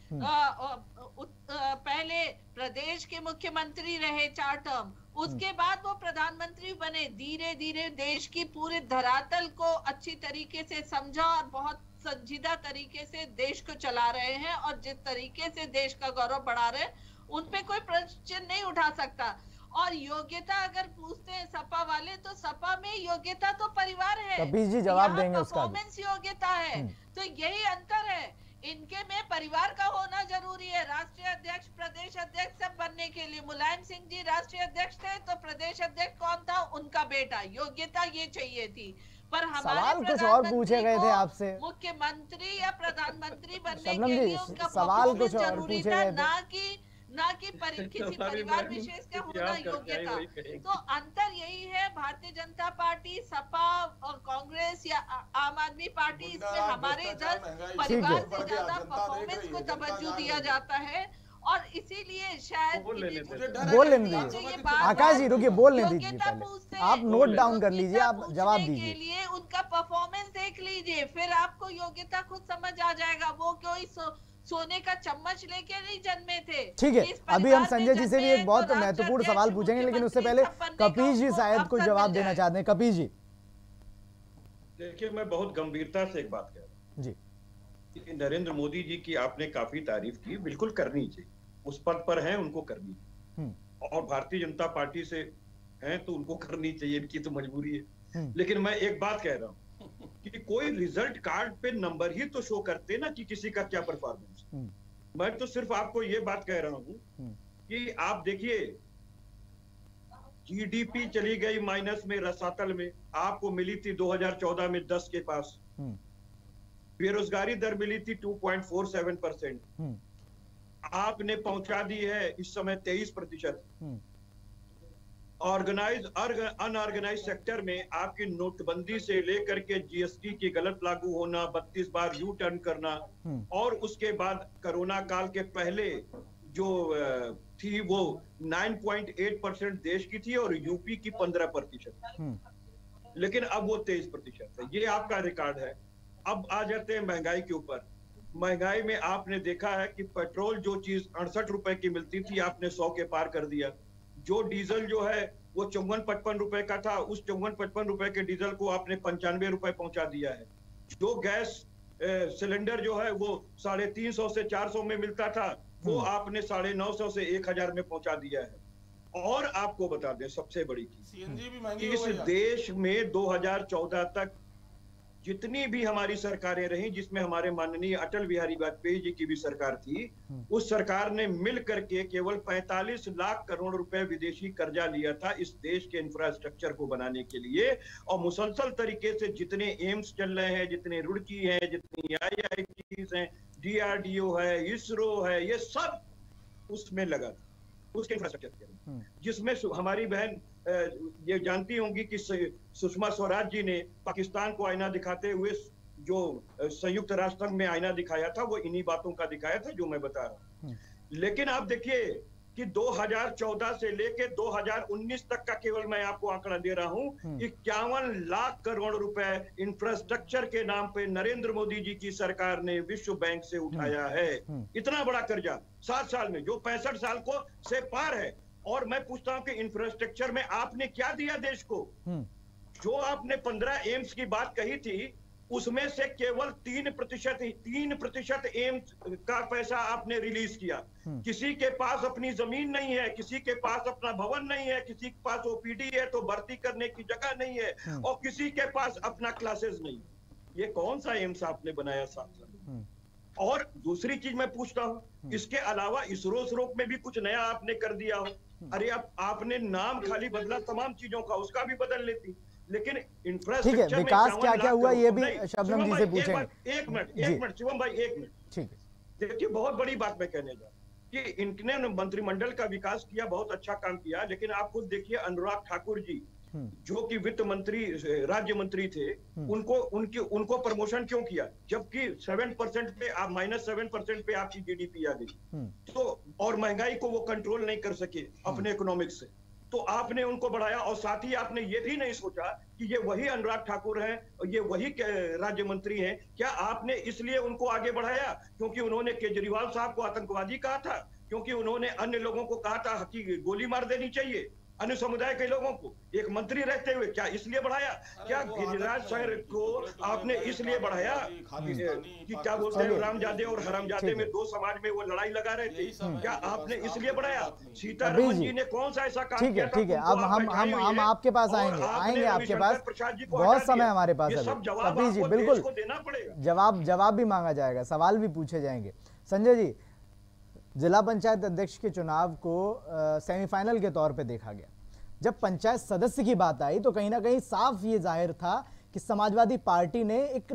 पहले प्रदेश के मुख्यमंत्री रहे 4 टर्म, उसके बाद वो प्रधानमंत्री बने। धीरे धीरे देश की पूरे धरातल को अच्छी तरीके से समझा और बहुत संजीदा तरीके से देश को चला रहे हैं, और जिस तरीके से देश का गौरव बढ़ा रहे हैं उन पे कोई प्रश्न नहीं उठा सकता। और योग्यता अगर पूछते हैं सपा वाले, तो सपा में योग्यता तो परिवार है, कबीर जी जवाब देंगे उसका, परफॉर्मेंस योग्यता है। तो यही अंतर है, इनके में परिवार का होना जरूरी है। राष्ट्रीय अध्यक्ष, प्रदेश अध्यक्ष सब बनने के लिए मुलायम सिंह जी राष्ट्रीय अध्यक्ष थे तो प्रदेश अध्यक्ष कौन था? उनका बेटा। योग्यता ये चाहिए थी, पर हमारे कुछ और पूछे गए थे आपसे, मुख्यमंत्री या प्रधानमंत्री बनने शबनम के जी, लिए उनका सवाल कुछ और जरूरी पूछे था, गए थे। ना कि किसी परिवार विशेष का होना योग्यता। तो अंतर यही है, भारतीय जनता पार्टी, सपा और कांग्रेस या आम आदमी पार्टी, इसमें हमारे इधर परिवार से ज्यादा परफॉर्मेंस को तवज्जो दिया जाता है, और इसीलिए शायद बोल लेने दीजिए। आकाश जी रुकिए, बोल लेने दीजिए, पहले आप नोट डाउन कर लीजिए, आप जवाब दीजिए। के लिए उनका परफॉर्मेंस देख लीजिए। लीजिए, फिर आपको योग्यता खुद समझ आ जाएगा। वो कोई सोने का चम्मच लेके नहीं जन्मे थे। ठीक है, अभी हम संजय जी से भी एक बहुत तो महत्वपूर्ण सवाल पूछेंगे, लेकिन उससे पहले कपीश जी शायद कुछ जवाब देना चाहते हैं। कपीश जी देखिए, मैं बहुत गंभीरता से एक बात कह रहा हूँ जी। नरेंद्र मोदी जी की आपने काफी तारीफ की, बिल्कुल करनी चाहिए, उस पद पर हैं, उनको करनी चाहिए, और भारतीय जनता पार्टी से हैं तो उनको करनी चाहिए, इनकी तो मजबूरी है। लेकिन मैं एक बात कह रहा हूँ कि कोई रिजल्ट कार्ड पे नंबर ही तो शो करते ना कि किसी का क्या परफॉर्मेंस। मैं तो सिर्फ आपको ये बात कह रहा हूँ कि आप देखिए, जीडीपी चली गई माइनस में, रसातल में। आपको मिली थी 2014 में 10 के पास। बेरोजगारी दर मिली थी 2.47%। आपने पहुंचा दी है इस समय 23%। ऑर्गेनाइज अनऑर्गेनाइज सेक्टर में आपकी नोटबंदी से लेकर के जीएसटी की गलत लागू होना, 32 बार यू टर्न करना, और उसके बाद कोरोना काल के पहले जो थी वो 9.8% देश की थी और यूपी की 15%, लेकिन अब वो 23% है। ये आपका रिकॉर्ड है। अब आ जाते हैं महंगाई के ऊपर। महंगाई में आपने देखा है कि पेट्रोल जो चीज 68 रुपए की मिलती थी, आपने 100 के पार कर दिया। जो डीजल जो है वो 54-55 रुपए का था, उस 54-55 रुपए के डीजल को आपने 95 रुपए पहुंचा दिया है। जो गैस सिलेंडर जो है वो 350 से 400 में मिलता था, वो आपने 950 से 1000 में पहुंचा दिया है। और आपको बता दें सबसे बड़ी चीज, सीएनजी भी महंगी इस देश में 2014 तक जितनी भी हमारी सरकारें रही, जिसमें हमारे माननीय अटल बिहारी वाजपेयी जी की भी सरकार थी, उस सरकार ने मिल करके केवल 45 लाख करोड़ रुपए विदेशी कर्जा लिया था इस देश के इंफ्रास्ट्रक्चर को बनाने के लिए। और मुसलसल तरीके से जितने एम्स चल रहे हैं, जितने रुड़की हैं, जितनी IITs हैं, DRDO है, इसरो है, ये सब उसमें लगा था, उसके इंफ्रास्ट्रक्चर के लिए, जिसमें हमारी बहन ये जानती होंगी कि सुषमा स्वराज जी ने पाकिस्तान को आईना दिखाते हुए जो संयुक्त राष्ट्र संघ में आईना दिखाया था, वो इन्हीं बातों का दिखाया था जो मैं बता रहा हूँ। लेकिन आप देखिए कि 2014 से लेके 2019 तक का केवल मैं आपको आंकड़ा दे रहा हूँ, 51 लाख करोड़ रुपए इंफ्रास्ट्रक्चर के नाम पे नरेंद्र मोदी जी की सरकार ने विश्व बैंक से उठाया है। इतना बड़ा कर्जा 7 साल में, जो 65 साल को से पार है। और मैं पूछता हूं कि इंफ्रास्ट्रक्चर में आपने क्या दिया देश को? जो आपने 15 एम्स की बात कही थी, उसमें से केवल 3% एम्स का पैसा आपने रिलीज किया। किसी के पास अपनी जमीन नहीं है, किसी के पास अपना भवन नहीं है, किसी के पास ओपीडी है तो भर्ती करने की जगह नहीं है, और किसी के पास अपना क्लासेस नहीं है। ये कौन सा एम्स आपने बनाया 7 साल? और दूसरी चीज मैं पूछता हूं, इसके अलावा इसरो में भी कुछ नया आपने कर दिया हो? अरे अब आपने नाम खाली बदला तमाम चीजों का, उसका भी बदल लेती। लेकिन इंफ्रास्ट्रक्चर, ठीक है, विकास क्या क्या हुआ ये भी शबनम जी से पूछेंगे। एक मिनट शिवम भाई, 1 मिनट। ठीक है, देखिए बहुत बड़ी बात मैं कहने जा कि इनने मंत्रिमंडल का विकास किया, बहुत अच्छा काम किया, लेकिन आप खुद देखिए अनुराग ठाकुर जी जो कि वित्त मंत्री राज्य मंत्री थे, उनको प्रमोशन क्यों किया जबकि 7% पे आप -7% पे आपकी जीडीपी आ गई? तो और महंगाई को वो कंट्रोल नहीं कर सके अपने इकोनॉमिक्स से, तो आपने उनको बढ़ाया। और साथ ही आपने ये भी नहीं सोचा कि ये वही अनुराग ठाकुर हैं, ये वही राज्य मंत्री हैं। क्या आपने इसलिए उनको आगे बढ़ाया क्योंकि उन्होंने केजरीवाल साहब को आतंकवादी कहा था, क्योंकि उन्होंने अन्य लोगों को कहा था कि गोली मार देनी चाहिए अन्य समुदाय के लोगों को, एक मंत्री रहते हुए? क्या इसलिए बढ़ाया? क्या गिरिराज शहर को आपने इसलिए बढ़ाया कि क्या बोलते हैं, रामजादे और हरामजादे में 2 समाज में वो लड़ाई लगा रहे थे? क्या आपने इसलिए बढ़ाया? सीतारमन जी ने कौन सा ऐसा काम किया? ठीक है, अब हम आपके पास आएंगे आपके पास, बहुत समय हमारे पास है। कपिल जी बिल्कुल जवाब भी मांगा जाएगा, सवाल भी पूछे जाएंगे। संजय जी, जिला पंचायत अध्यक्ष के चुनाव को सेमीफाइनल के तौर पे देखा गया। जब पंचायत सदस्य की बात आई तो कहीं ना कहीं साफ ये जाहिर था कि समाजवादी पार्टी ने एक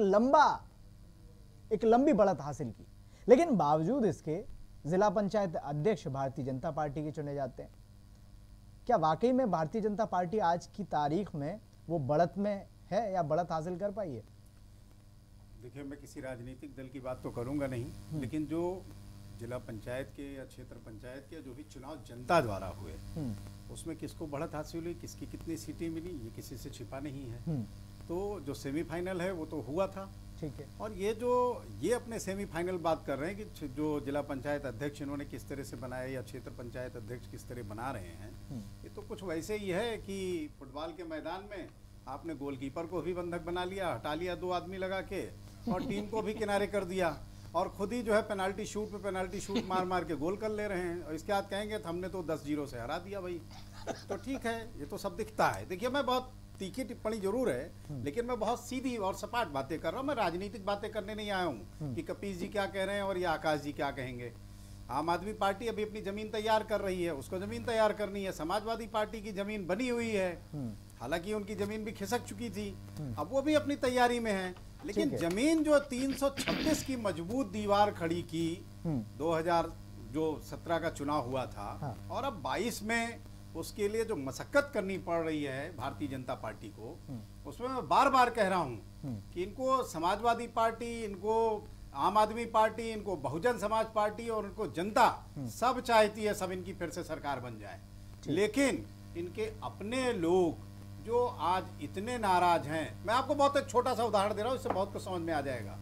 लंबी बढ़त हासिल की, लेकिन बावजूद इसके जिला पंचायत अध्यक्ष भारतीय जनता पार्टी के चुने जाते हैं। क्या वाकई में भारतीय जनता पार्टी आज की तारीख में वो बढ़त में है या बढ़त हासिल कर पाई है? देखिए, मैं किसी राजनीतिक दल की बात तो करूंगा नहीं, लेकिन जो जिला पंचायत के या क्षेत्र पंचायत के जो भी चुनाव जनता द्वारा हुए, उसमें किसको बढ़त हासिल हुई, किसकी कितनी सीटें मिली, ये किसी से छिपा नहीं है। तो जो सेमीफाइनल है वो तो हुआ था। ठीक है। और ये अपने सेमीफाइनल बात कर रहे हैं कि जो जिला पंचायत अध्यक्ष इन्होंने किस तरह से बनाया या क्षेत्र पंचायत अध्यक्ष किस तरह बना रहे हैं, ये तो कुछ वैसे ही है कि फुटबॉल के मैदान में आपने गोलकीपर को भी बंधक बना लिया, हटा लिया 2 आदमी लगा के, और टीम को भी किनारे कर दिया, और खुद ही जो है पेनाल्टी शूट पे पेनाल्टी शूट मार मार के गोल कर ले रहे हैं, और इसके बाद कहेंगे तो हमने तो 10-0 से हरा दिया भाई। तो ठीक है, ये तो सब दिखता है। देखिए, मैं बहुत तीखी टिप्पणी जरूर है, लेकिन मैं बहुत सीधी और सपाट बातें कर रहा हूँ। मैं राजनीतिक बातें करने नहीं आया हूँ कि कपीस जी क्या कह रहे हैं और ये आकाश जी क्या कहेंगे। आम आदमी पार्टी अभी अपनी जमीन तैयार कर रही है, उसको जमीन तैयार करनी है। समाजवादी पार्टी की जमीन बनी हुई है, हालांकि उनकी जमीन भी खिसक चुकी थी, अब वो भी अपनी तैयारी में है। लेकिन जमीन जो 326 की मजबूत दीवार खड़ी की 2017 का चुनाव हुआ था, और अब 22 में उसके लिए जो मशक्कत करनी पड़ रही है भारतीय जनता पार्टी को, उसमें मैं बार बार कह रहा हूं कि इनको समाजवादी पार्टी, इनको आम आदमी पार्टी, इनको बहुजन समाज पार्टी और इनको जनता सब चाहती है सब इनकी फिर से सरकार बन जाए। लेकिन इनके अपने लोग जो आज इतने नाराज हैं, मैं आपको बहुत एक छोटा सा उदाहरण दे रहा हूं, इससे बहुत कुछ समझ में आ जाएगा।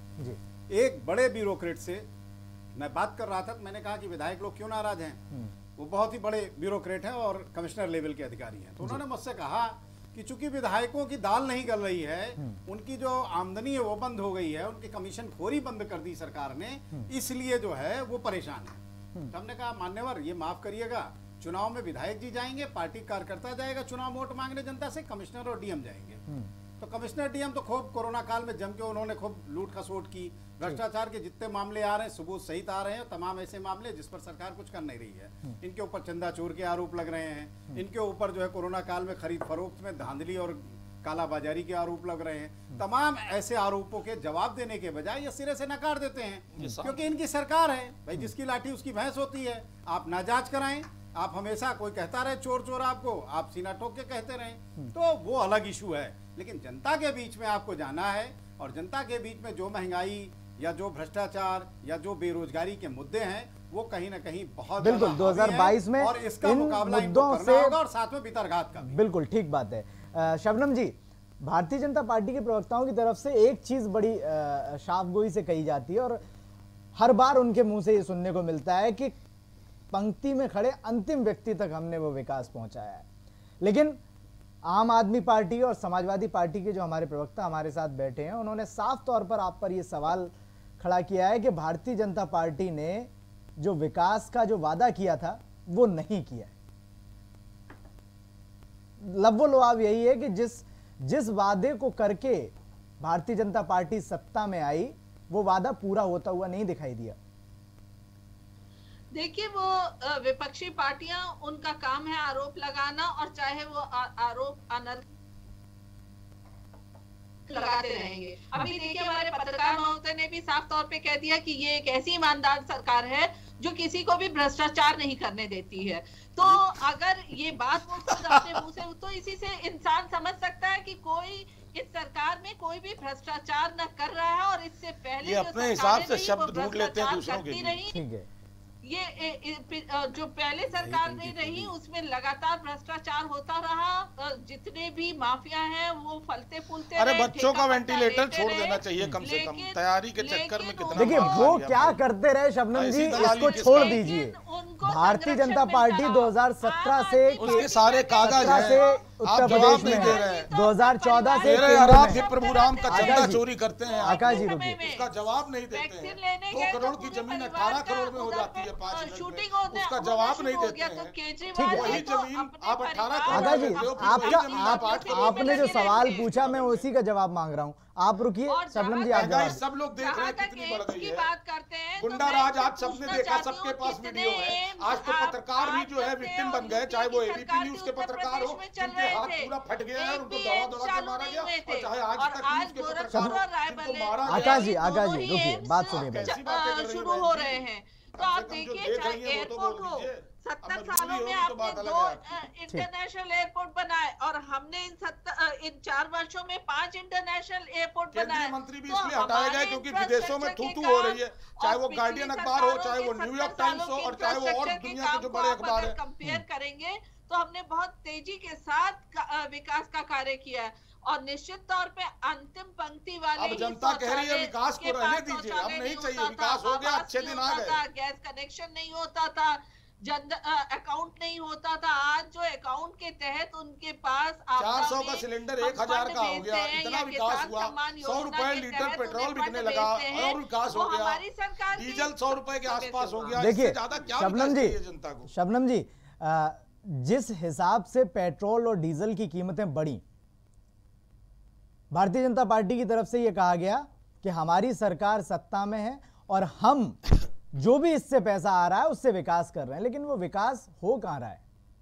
एक बड़े ब्यूरोक्रेट से मैं बात कर रहा था, मैंने कहा कि विधायक लोग क्यों नाराज हैं। वो बहुत ही बड़े ब्यूरोक्रेट हैं और कमिश्नर लेवल के अधिकारी हैं। तो उन्होंने मुझसे कहा कि चूंकि विधायकों की दाल नहीं गल रही है, उनकी जो आमदनी है वो बंद हो गई है, उनकी कमीशन खोरी बंद कर दी सरकार ने, इसलिए जो है वो परेशान है। तो हमने कहा मान्यवर, ये माफ करिएगा, चुनाव में विधायक जी जाएंगे, पार्टी कार्यकर्ता जाएगा चुनाव वोट मांगने जनता से, कमिश्नर और डीएम जाएंगे। तो कमिश्नर डीएम तो खूब कोरोना काल में जम के उन्होंने खूब लूट खसोट की, भ्रष्टाचार के जितने मामले आ रहे हैं सबूत सहित आ रहे हैं, तमाम ऐसे मामले जिस पर सरकार कुछ कर नहीं रही है। इनके ऊपर चंदा चोर के आरोप लग रहे हैं, इनके ऊपर जो है कोरोना काल में खरीद फरोख्त में धांधली और कालाबाजारी के आरोप लग रहे हैं। तमाम ऐसे आरोपों के जवाब देने के बजाय ये सिरे से नकार देते हैं, क्योंकि इनकी सरकार है भाई, जिसकी लाठी उसकी भैंस होती है। आप ना जांच कराएं, आप हमेशा कोई कहता रहे चोर चोर आपको, आप सीना ठोक के कहते रहें, तो वो अलग इशू है। लेकिन जनता के बीच में आपको जाना है, और जनता के बीच में जो महंगाई या जो भ्रष्टाचार या जो बेरोजगारी के मुद्दे हैं, वो कहीं ना कहीं बहुत बिल्कुल 2022 में और इसका इन मुकाबला मुद्दों से, और साथ में बितरघात का। बिल्कुल ठीक बात है। शबनम जी, भारतीय जनता पार्टी के प्रवक्ताओं की तरफ से एक चीज बड़ी शाफगोई से कही जाती है, और हर बार उनके मुंह से ये सुनने को मिलता है कि पंक्ति में खड़े अंतिम व्यक्ति तक हमने वो विकास पहुंचाया है। लेकिन आम आदमी पार्टी और समाजवादी पार्टी के जो हमारे प्रवक्ता हमारे साथ बैठे हैं, उन्होंने साफ तौर पर आप पर यह सवाल खड़ा किया है कि भारतीय जनता पार्टी ने जो विकास का जो वादा किया था वो नहीं किया है। लव्वो-लुआब यही है कि जिस वादे को करके भारतीय जनता पार्टी सत्ता में आई, वो वादा पूरा होता हुआ नहीं दिखाई दिया। देखिए, वो विपक्षी पार्टियां, उनका काम है आरोप लगाना, और चाहे वो आरोप अनर्थ लगाते रहेंगे। अभी देखिए, हमारे पत्रकार महोदय ने भी साफ तौर पे कह दिया कि ये एक ऐसी ईमानदार सरकार है जो किसी को भी भ्रष्टाचार नहीं करने देती है। तो अगर ये बात वो खुद अपने मुंह से, तो इसी से इंसान समझ सकता है कि कोई इस सरकार में कोई भी भ्रष्टाचार न कर रहा है, और इससे पहले ये अपने हिसाब से शब्द ढूंढ लेते हैं दूसरों के लिए। ठीक है, ये जो पहले सरकार नहीं रही उसमें लगातार भ्रष्टाचार होता रहा, जितने भी माफिया हैं वो फलते फूलते। अरे बच्चों का वेंटिलेटर छोड़ देना चाहिए कम से कम, तैयारी के चक्कर में कितना। देखिए वो क्या करते रहे शबनम जी, इसको छोड़ दीजिए। भारतीय जनता पार्टी 2017 से उसके सारे कागज हैं, उत्तर प्रदेश में 2014 से प्रभुराम का चंदा चोरी करते हैं, आकाश जी रुकिए, उसका जवाब नहीं देते हैं। 2 करोड़ की जमीन 18 करोड़ में हो जाती है 5 मिनट में, उसका जवाब नहीं देते हैं। वही जमीन आप 18 आकाश जी, आपने जो सवाल पूछा मैं उसी का जवाब मांग रहा हूँ। आप रुकिए शबनम जी, आप सब लोग देख रहे हैं कितनी बढ़ गई है बात करते हैं। गुंडा राज आज सबने देखा, सबके पास वीडियो है। आज तो पत्रकार भी जो है विक्टिम बन गए, चाहे वो एबीपी न्यूज के पत्रकार हो, जिनके हाथ पूरा फट गया है, उनको दौड़ा दौड़ा के मारा गया, और चाहे आज तक न्यूज के पत्रकार जिनको मारा। आकाश जी रुकिए, बात सुनिए, शुरू हो रहे हैं। तो आप देखिए, चाहे एयरपोर्ट हो, 70 सालों में आपने 2 इंटरनेशनल एयरपोर्ट बनाए, और हमने इन 4 वर्षों में 5 इंटरनेशनल एयरपोर्ट बनाए। मंत्री भी इसलिए हटाए गए क्योंकि विदेशों में थू हो रही है, चाहे वो गार्डियन अखबार हो, चाहे वो न्यूयॉर्क टाइम्स हो, और चाहे वो और दुनिया के जो बड़े अखबार है। कंपेयर करेंगे तो हमने बहुत तेजी के साथ विकास का कार्य किया है। और निश्चित तौर पे अंतिम पंक्ति वाले अब ही जनता कह रही है शौचालय विकास के को रहने पास दीजिए, शौचालय अब नहीं चाहिए, होता विकास था, हो गया, आवास अच्छे नहीं दिन आ होता गए। था, गैस कनेक्शन नहीं होता था, जन अकाउंट नहीं होता था। आज जो अकाउंट के तहत उनके पास 400 का सिलेंडर 1000 का हो गया, इतना विकास हुआ। 100 रुपए लीटर पेट्रोल बिकने लगा और विकास हो गया। हमारी सरकार डीजल 100 रुपए के आसपास हो गया। देखिए इससे ज्यादा क्या शबनम विकास जी, चाहिए जनता को? शबनम जी, जिस हिसाब से पेट्रोल और डीजल की कीमतें बढ़ी, भारतीय जनता पार्टी की तरफ से यह कहा गया कि हमारी सरकार सत्ता में है और हम जो भी इससे पैसा आ रहा है उससे विकास कर रहे हैं, लेकिन वो विकास हो कहां रहा है?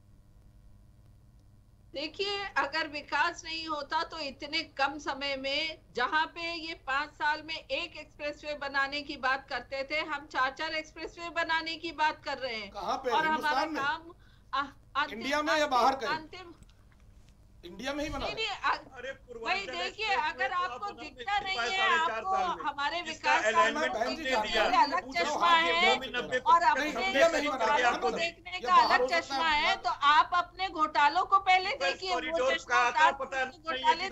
देखिए, अगर विकास नहीं होता तो इतने कम समय में, जहां पे ये 5 साल में एक एक्सप्रेसवे बनाने की बात करते थे, हम 4 एक्सप्रेसवे बनाने की बात कर रहे हैं। कहां पे? और हमारा हिंदुस्तान में? काम इंडिया में या बाहर कहीं? अंतिम इंडिया में ही बना रहे? अरे भाई देखिए, अगर आपको दिखता नहीं है, 4.5 आपको साल में हमारे इसका विकास alignment को हमने देखने दिया। का अलग चश्मा है और अपने इंडिया में ही बना रहे हैं। घोटालों को देखने का अलग चश्मा है। तो आप अपने घोटालों को पहले देखिए, वो चश्मा घोटाले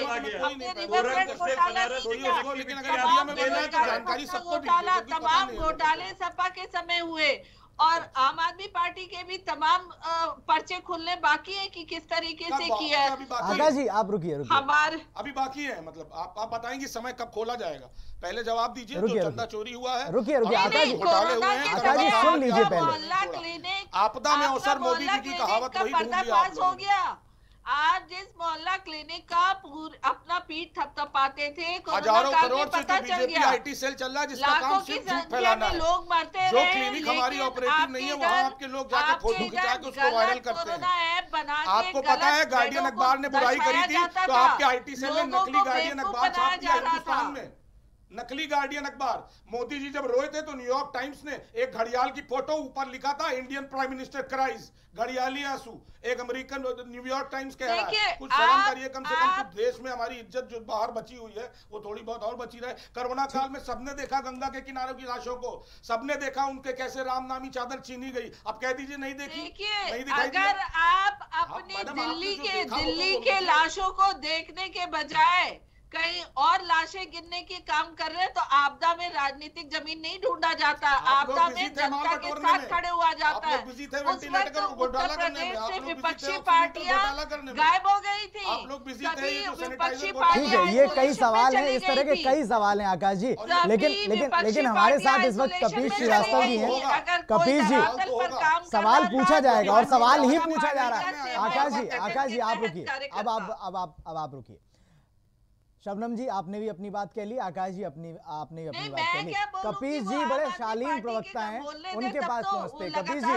लेकिन अगर इंडिया में बना है तो जानकारी सबको दी जाए, क्योंकि पता तमाम नहीं है। घोटाले सपा के समय हुए और आम आदमी पार्टी के भी तमाम पर्चे खुलने बाकी है कि किस तरीके से किया है। अभी बाकी है। आकाश जी आप रुकिए हमारे अभी बाकी है, मतलब आप बताएंगे समय कब खोला जाएगा? पहले जवाब दीजिए। रुकिए, जो चंदा चोरी हुआ है, रुकिए, और आकाश जी, घोटाले हुए हैं, आकाश जी, सुन लीजिए पहले। मोहल्ला क्लिनिक, आपदा में अवसर आपका मोदी जी की मोहल्ला कहावत क्लिनिक वही का ढूंढ लिया पर्दाफाश आप हो लोगों ने। गया। आज जिस मोहल्ला क्लिनिक का अपना पीठ थपथपाते थे, कोरोना हजारों काल करोड़ में से पता तो चल बीजेपी गया, आईटी सेल चल रहा है जिसका लाखों काम की सिर्फ झूठ संख्या फैलाना में है। लोग मरते जो रहे, क्लिनिक हमारी लेकिन ऑपरेटिव नहीं है, आपके वहां इधर- आपके लोग जाके फोटो आपके खिंचा के इधर उसको वायरल गलत करते कोरोना हैं। ऐप बना के आपको पता है गलत गार्डियन बेडों को अखबार ने बुराई करी दर्शाया थी, जाता तो था। आपके आईटी सेल ने लोगों नकली को गार्डियन बेवकूफ अखबार बनाया छाप दिया जा रहा हिंदुस्तान था। में। नकली गार्डियन अखबार। मोदी जी जब रोए थे तो न्यूयॉर्क टाइम्स ने एक घड़ियाल की फोटो ऊपर लिखा था, इंडियन प्राइम मिनिस्टर क्राइज, घड़ियाली आंसू। एक अमेरिकन न्यूयॉर्क टाइम्स कह रहा है, देखिए, कुछ शर्म आप- करिए, कम से कम कुछ देश में हमारी इज्जत जो बाहर बची हुई है वो थोड़ी बहुत और बची रहे। कोरोना काल में सबने देखा गंगा के किनारों की लाशों को, सबने देखा उनके कैसे राम नामी चादर छीनी गई। अब कह दीजिए नहीं देखी, देखिए, नहीं दिखाई अगर दिया। आप अपनी मैडम, आपने दिल्ली जो के देखा वो तो दिल्ली बोल के दीजिए। लाशों को देखने के बजाय कहीं और लाशें गिनने के काम कर रहे हैं, तो आपदा में राजनीतिक जमीन नहीं ढूंढा जाता, आप लोग आपदा बिजी में थे माल जनता के बटोरने साथ में। खड़े हुआ आप जाता लोग है। बिजी थे उस वेंटिलेटर वक्त का घोटाला उत्तर करने में, प्रदेश आप से लोग बिजी थे विपक्षी ऑक्सीमीटर पार्टियां घोटाला करने में। गायब हो गई थी। आप लोग बिजी थे, सभी ये जो विपक्षी सैनिटाइजर ठीक पार्टियां है, ये कई आइसोलेशन में सवाल हैं, चली इस तरह गई के थी। कई सवाल हैं आकाश जी, सभी लेकिन विपक्षी हमारे साथ पार्टियां इस वक्त आइसोलेशन कपीश में श्रीवास्तव चली जी गई हैं। थी। अगर कोई कपीश जी, धरातल पर काम कर सवाल रहा पूछा था, जाएगा तो और सवाल ही भाजपा पूछा जा रहा पार्टी है। का आकाश जी, सेवा आकाश जी आप के रुकिए, तहत अब आप रुकिए। शबनम जी आपने भी अपनी बात कह ली, आकाश जी आपने भी अपनी बात कह ली। कपीश जी बड़े शालीन प्रवक्ता हैं, उनके पास पहुंचते।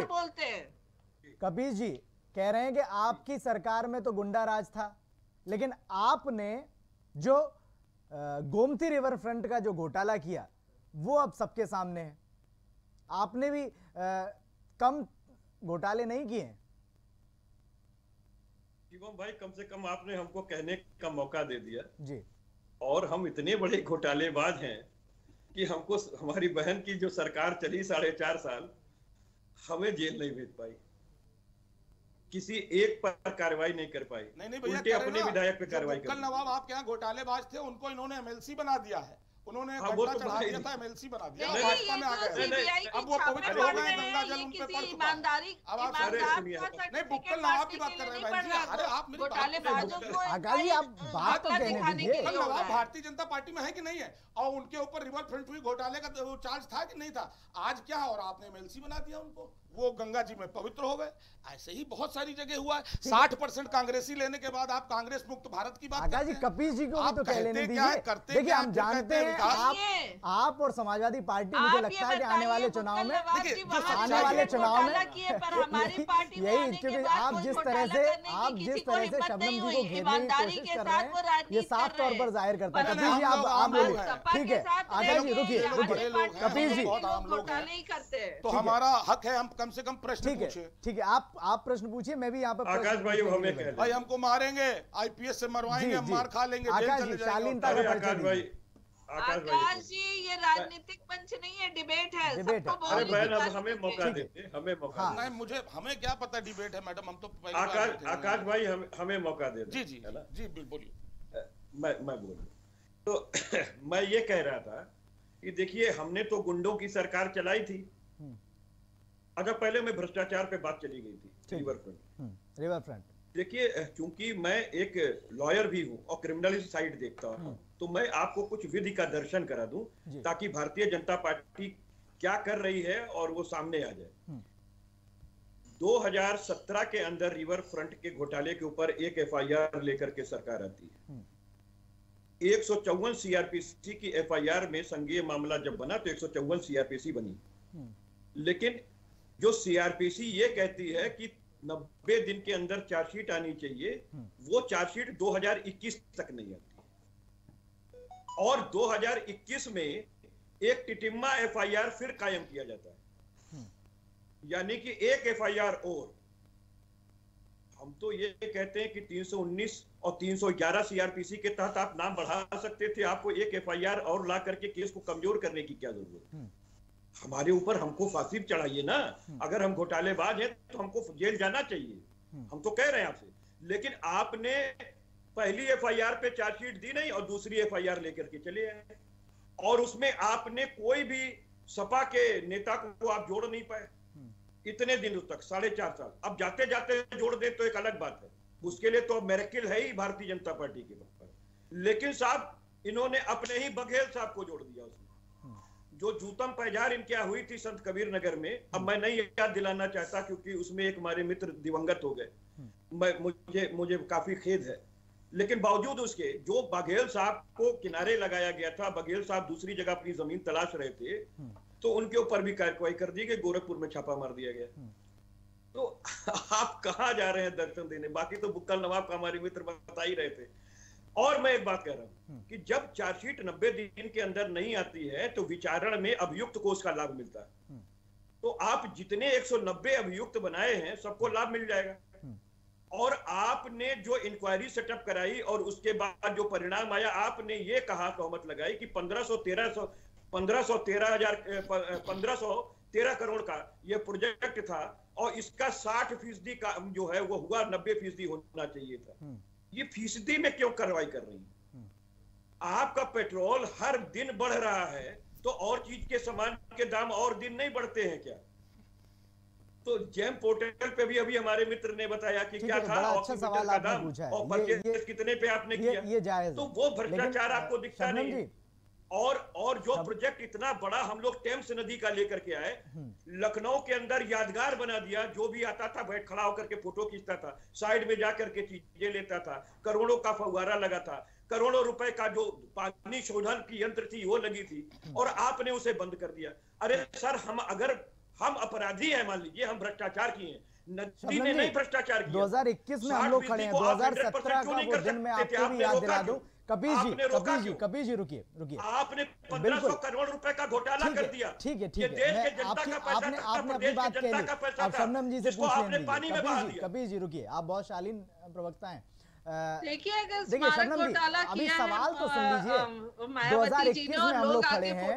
कपीश जी कह रहे हैं कि आपकी सरकार में तो गुंडा राज था, लेकिन आपने जो गोमती रिवर फ्रंट का जो घोटाला किया वो अब सबके सामने है। आपने भी कम घोटाले नहीं किए। शिवम भाई, कम से कम आपने हमको कहने का मौका दे दिया जी, और हम इतने बड़े घोटालेबाज हैं कि हमको हमारी बहन की जो सरकार चली 4.5 साल, हमें जेल नहीं भेज पाई, किसी एक पर कार्रवाई नहीं कर पाई। नहीं भैया, उनके अपने विधायक पे कार्रवाई कल नवाब आपके यहाँ घोटालेबाज थे, उनको इन्होंने एमएलसी बना दिया है, उन्होंने हाँ, वो घंटा तो चढ़ा भाई- दिया था, एमएलसी बना दिया, नहीं, भाजपा में आ ये तो गए। CBI की अब वो छापे पवित्र पड़ हो रहे गए, हैं, गंगा जल ये उन पे किसी पड़ चुका। ईमानदारी अब आप सारे ईमानदार सुनिए, का नहीं, सर्टिफिकेट बुक्कल नवाब की बांटने बात के कर लिए रहे नहीं हैं पड़ रहा। भाई जी। अरे आप मेरी बात घोटालेबाजों को आकाश जी, आप बात तो अपना कहने दिखाने दीजिए। के लिए हो रहा नवाब है। भारतीय जनता पार्टी में है कि नहीं है, और उनके ऊपर रिवर फ्रंट हुई घोटाले का वो चार्ज था कि नहीं था? आज क्या है, और आपने एमएलसी बना दिया उनको, वो गंगा जी में पवित्र हो गए। ऐसे ही बहुत सारी जगह हुआ है। 60% कांग्रेसी लेने के बाद आप कांग्रेस मुक्त भारत की बात आकाश जी, करते हैं। कपीश जी को भी आप तो कह लेने कहते क्या है, दीजिए। करते देखिए, क्या है, हम फिर जानते कहते हैं हैं विकास। आप और समाजवादी पार्टी, आप मुझे ये लगता है कि आने वाले बताइए, चुनाव में, मुक्कल देखिए, नवाब जी जो वहाँ आने सच्चाई वाले है, चुनाव में घोटाला किए, पर हमारी पार्टी में यही आने के क्योंकि बाद आप कोई जिस घोटाला तरह से करने की किसी को हिम्मत शबनम नहीं जी को हुई। घेरने की ईमानदारी कोशिश के कर साथ रहे वो हैं, राजनीति ये साफ कर तौर रहे पर हैं। जाहिर करता है। पर कपीश जी, हम आप लोग आप आम लोग बोलिए। हैं। सपा ठीक के है, साथ आकाश जी रहेंगे, रुकिए, या रुकिए। बड़े लोग हैं, कपीश जी, बहुत आम लोग घोटाले हैं, ही करते हैं। तो हमारा हक है, हम कम से कम प्रश्न ठीक है, पूछे। ठीक है, आप प्रश्न पूछिए, मैं भी यहाँ पर प्रश्न आकाश भाई, पूछने हमें के लिए कह भाई हमको मारेंगे, आईपीएस से मरवाएंगे, हम जी। मार खा लेंगे, जेल आकाश चले जी, जाएंगे। शालीनता अरे का परिचय आकाश भाई, दीजिए। आकाश जी, ये राजनीतिक मंच नहीं है, डिबेट है। डिबेट है। सबको अरे बोलने बहन, की अब इजाजत हमें मौका दीजिए। देते, हमें मौका हाँ। देते। नहीं, हमें क्या पता डिबेट है मैडम, हम तो पहली बार बैठे हैं। आकाश भाई, हमें मौका देते, जी जी है ना? जी बोलिए। मैं बोल रहा तो मैं ये कह रहा था कि देखिए हमने तो गुंडों की सरकार चलाई थी। अच्छा पहले मैं भ्रष्टाचार पे बात चली गई थी, रिवर फ्रंट। देखिए क्योंकि मैं एक लॉयर भी हूं और क्रिमिनल साइड देखता हूं, तो मैं आपको कुछ विधि का दर्शन करा दूं ताकि भारतीय जनता पार्टी क्या कर रही है और वो सामने आ जाए। 2017 के अंदर रिवर फ्रंट के घोटाले के ऊपर एक एफआईआर लेकर के सरकार आती है। 154 सीआरपीसी की एफआईआर में संज्ञेय मामला जब बना तो 154 सीआरपीसी बनी, लेकिन जो सीआरपीसी ये कहती है कि 90 दिन के अंदर चार्जशीट आनी चाहिए, वो चार्जशीट 2021 तक नहीं आती और 2021 में एक टिटिम्मा एफआईआर फिर कायम किया जाता है, यानी कि एक एफआईआर और। हम तो ये कहते हैं कि 319 और 311 सीआरपीसी के तहत आप नाम बढ़ा सकते थे, आपको एक एफआईआर और ला करके केस को कमजोर करने की क्या जरूरत है? हमारे ऊपर हमको फांसी चढ़ाइए ना, अगर हम घोटालेबाज हैं तो हमको जेल जाना चाहिए, हम तो कह रहे हैं आपसे। लेकिन आपने पहली एफआईआर पे चार्जशीट दी नहीं और दूसरी एफआईआर लेकर के चले आए, और उसमें आपने कोई भी सपा के नेता को आप जोड़ नहीं पाए इतने दिनों तक, 4.5 साल। अब जाते जाते जोड़ दे तो एक अलग बात है, उसके लिए तो मेरेकिल है ही भारतीय जनता पार्टी के ऊपर। लेकिन साहब इन्होंने अपने ही बघेल साहब को जोड़ दिया उसमें, जो जूतम पैजार इनके यहाँ हुई थी संत कबीर नगर में। अब मैं नहीं याद दिलाना चाहता क्योंकि उसमें एक हमारे मित्र दिवंगत हो गए, मुझे काफी खेद है, लेकिन बावजूद उसके जो बघेल साहब को किनारे लगाया गया था, बघेल साहब दूसरी जगह अपनी जमीन तलाश रहे थे, तो उनके ऊपर भी कार्रवाई कर दी गई, गोरखपुर में छापा मार दिया गया। तो आप कहां जा रहे हैं दर्शन देने? बाकी तो बुक्कल नवाब का हमारे मित्र बता ही रहे थे। और मैं एक बात कह रहा हूं कि जब चार्जशीट 90 दिन के अंदर नहीं आती है तो विचारण में अभियुक्त को उसका लाभ मिलता है। तो आप जितने 190 अभियुक्त बनाए हैं सबको लाभ मिल जाएगा। और आपने जो इंक्वायरी सेटअप कराई और उसके बाद जो परिणाम आया, आपने ये कहा, तहमत लगाई कि 1513 करोड़ का ये प्रोजेक्ट था और इसका 60% का जो है वो हुआ, 90% होना चाहिए था। ये फीसदी में क्यों कार्रवाई कर रही है? आपका पेट्रोल हर दिन बढ़ रहा है तो और चीज के सामान के दाम और दिन नहीं बढ़ते हैं क्या? तो जेम पोर्टल पे भी अभी हमारे मित्र ने बताया कि क्या था, अच्छा सवाल आपने पूछा है, और परचेज कितने पे आपने किया, ये जायज, तो वो भ्रष्टाचार आपको दिखता नहीं। और जो प्रोजेक्ट इतना बड़ा हम लोग टेम्स नदी का लेकर के आए, लखनऊ के अंदर यादगार बना दिया, जो भी आता था बैठ खड़ा होकर के फोटो खींचता था, साइड में जाकर के चीजें लेता था, करोड़ों का फव्वारा लगा था, करोड़ों रुपए का जो पानी शोधन की यंत्र थी वो लगी थी, और आपने उसे बंद कर दिया। अरे सर, हम अपराधी हैं, मान लीजिए हम भ्रष्टाचार किए हैं, नदी ने नहीं भ्रष्टाचार किया। 2021 में हम लोग खड़े हैं, 2017 का वो दिन मैं आपको भी याद दिला दूं। कपीश जी रुकिए, आपने 1500 करोड़ रुपए का घोटाला कर दिया। ठीक है, आपने अपनी बात कह ली। अब शबनम जी से पूछ लेंगे। कपीश जी रुकिए, आप बहुत शालीन प्रवक्ता हैं। देखिए अगर स्मारक घोटाला किया सवाल तो सुन लीजिए। 2021 में हम लोग खड़े हैं,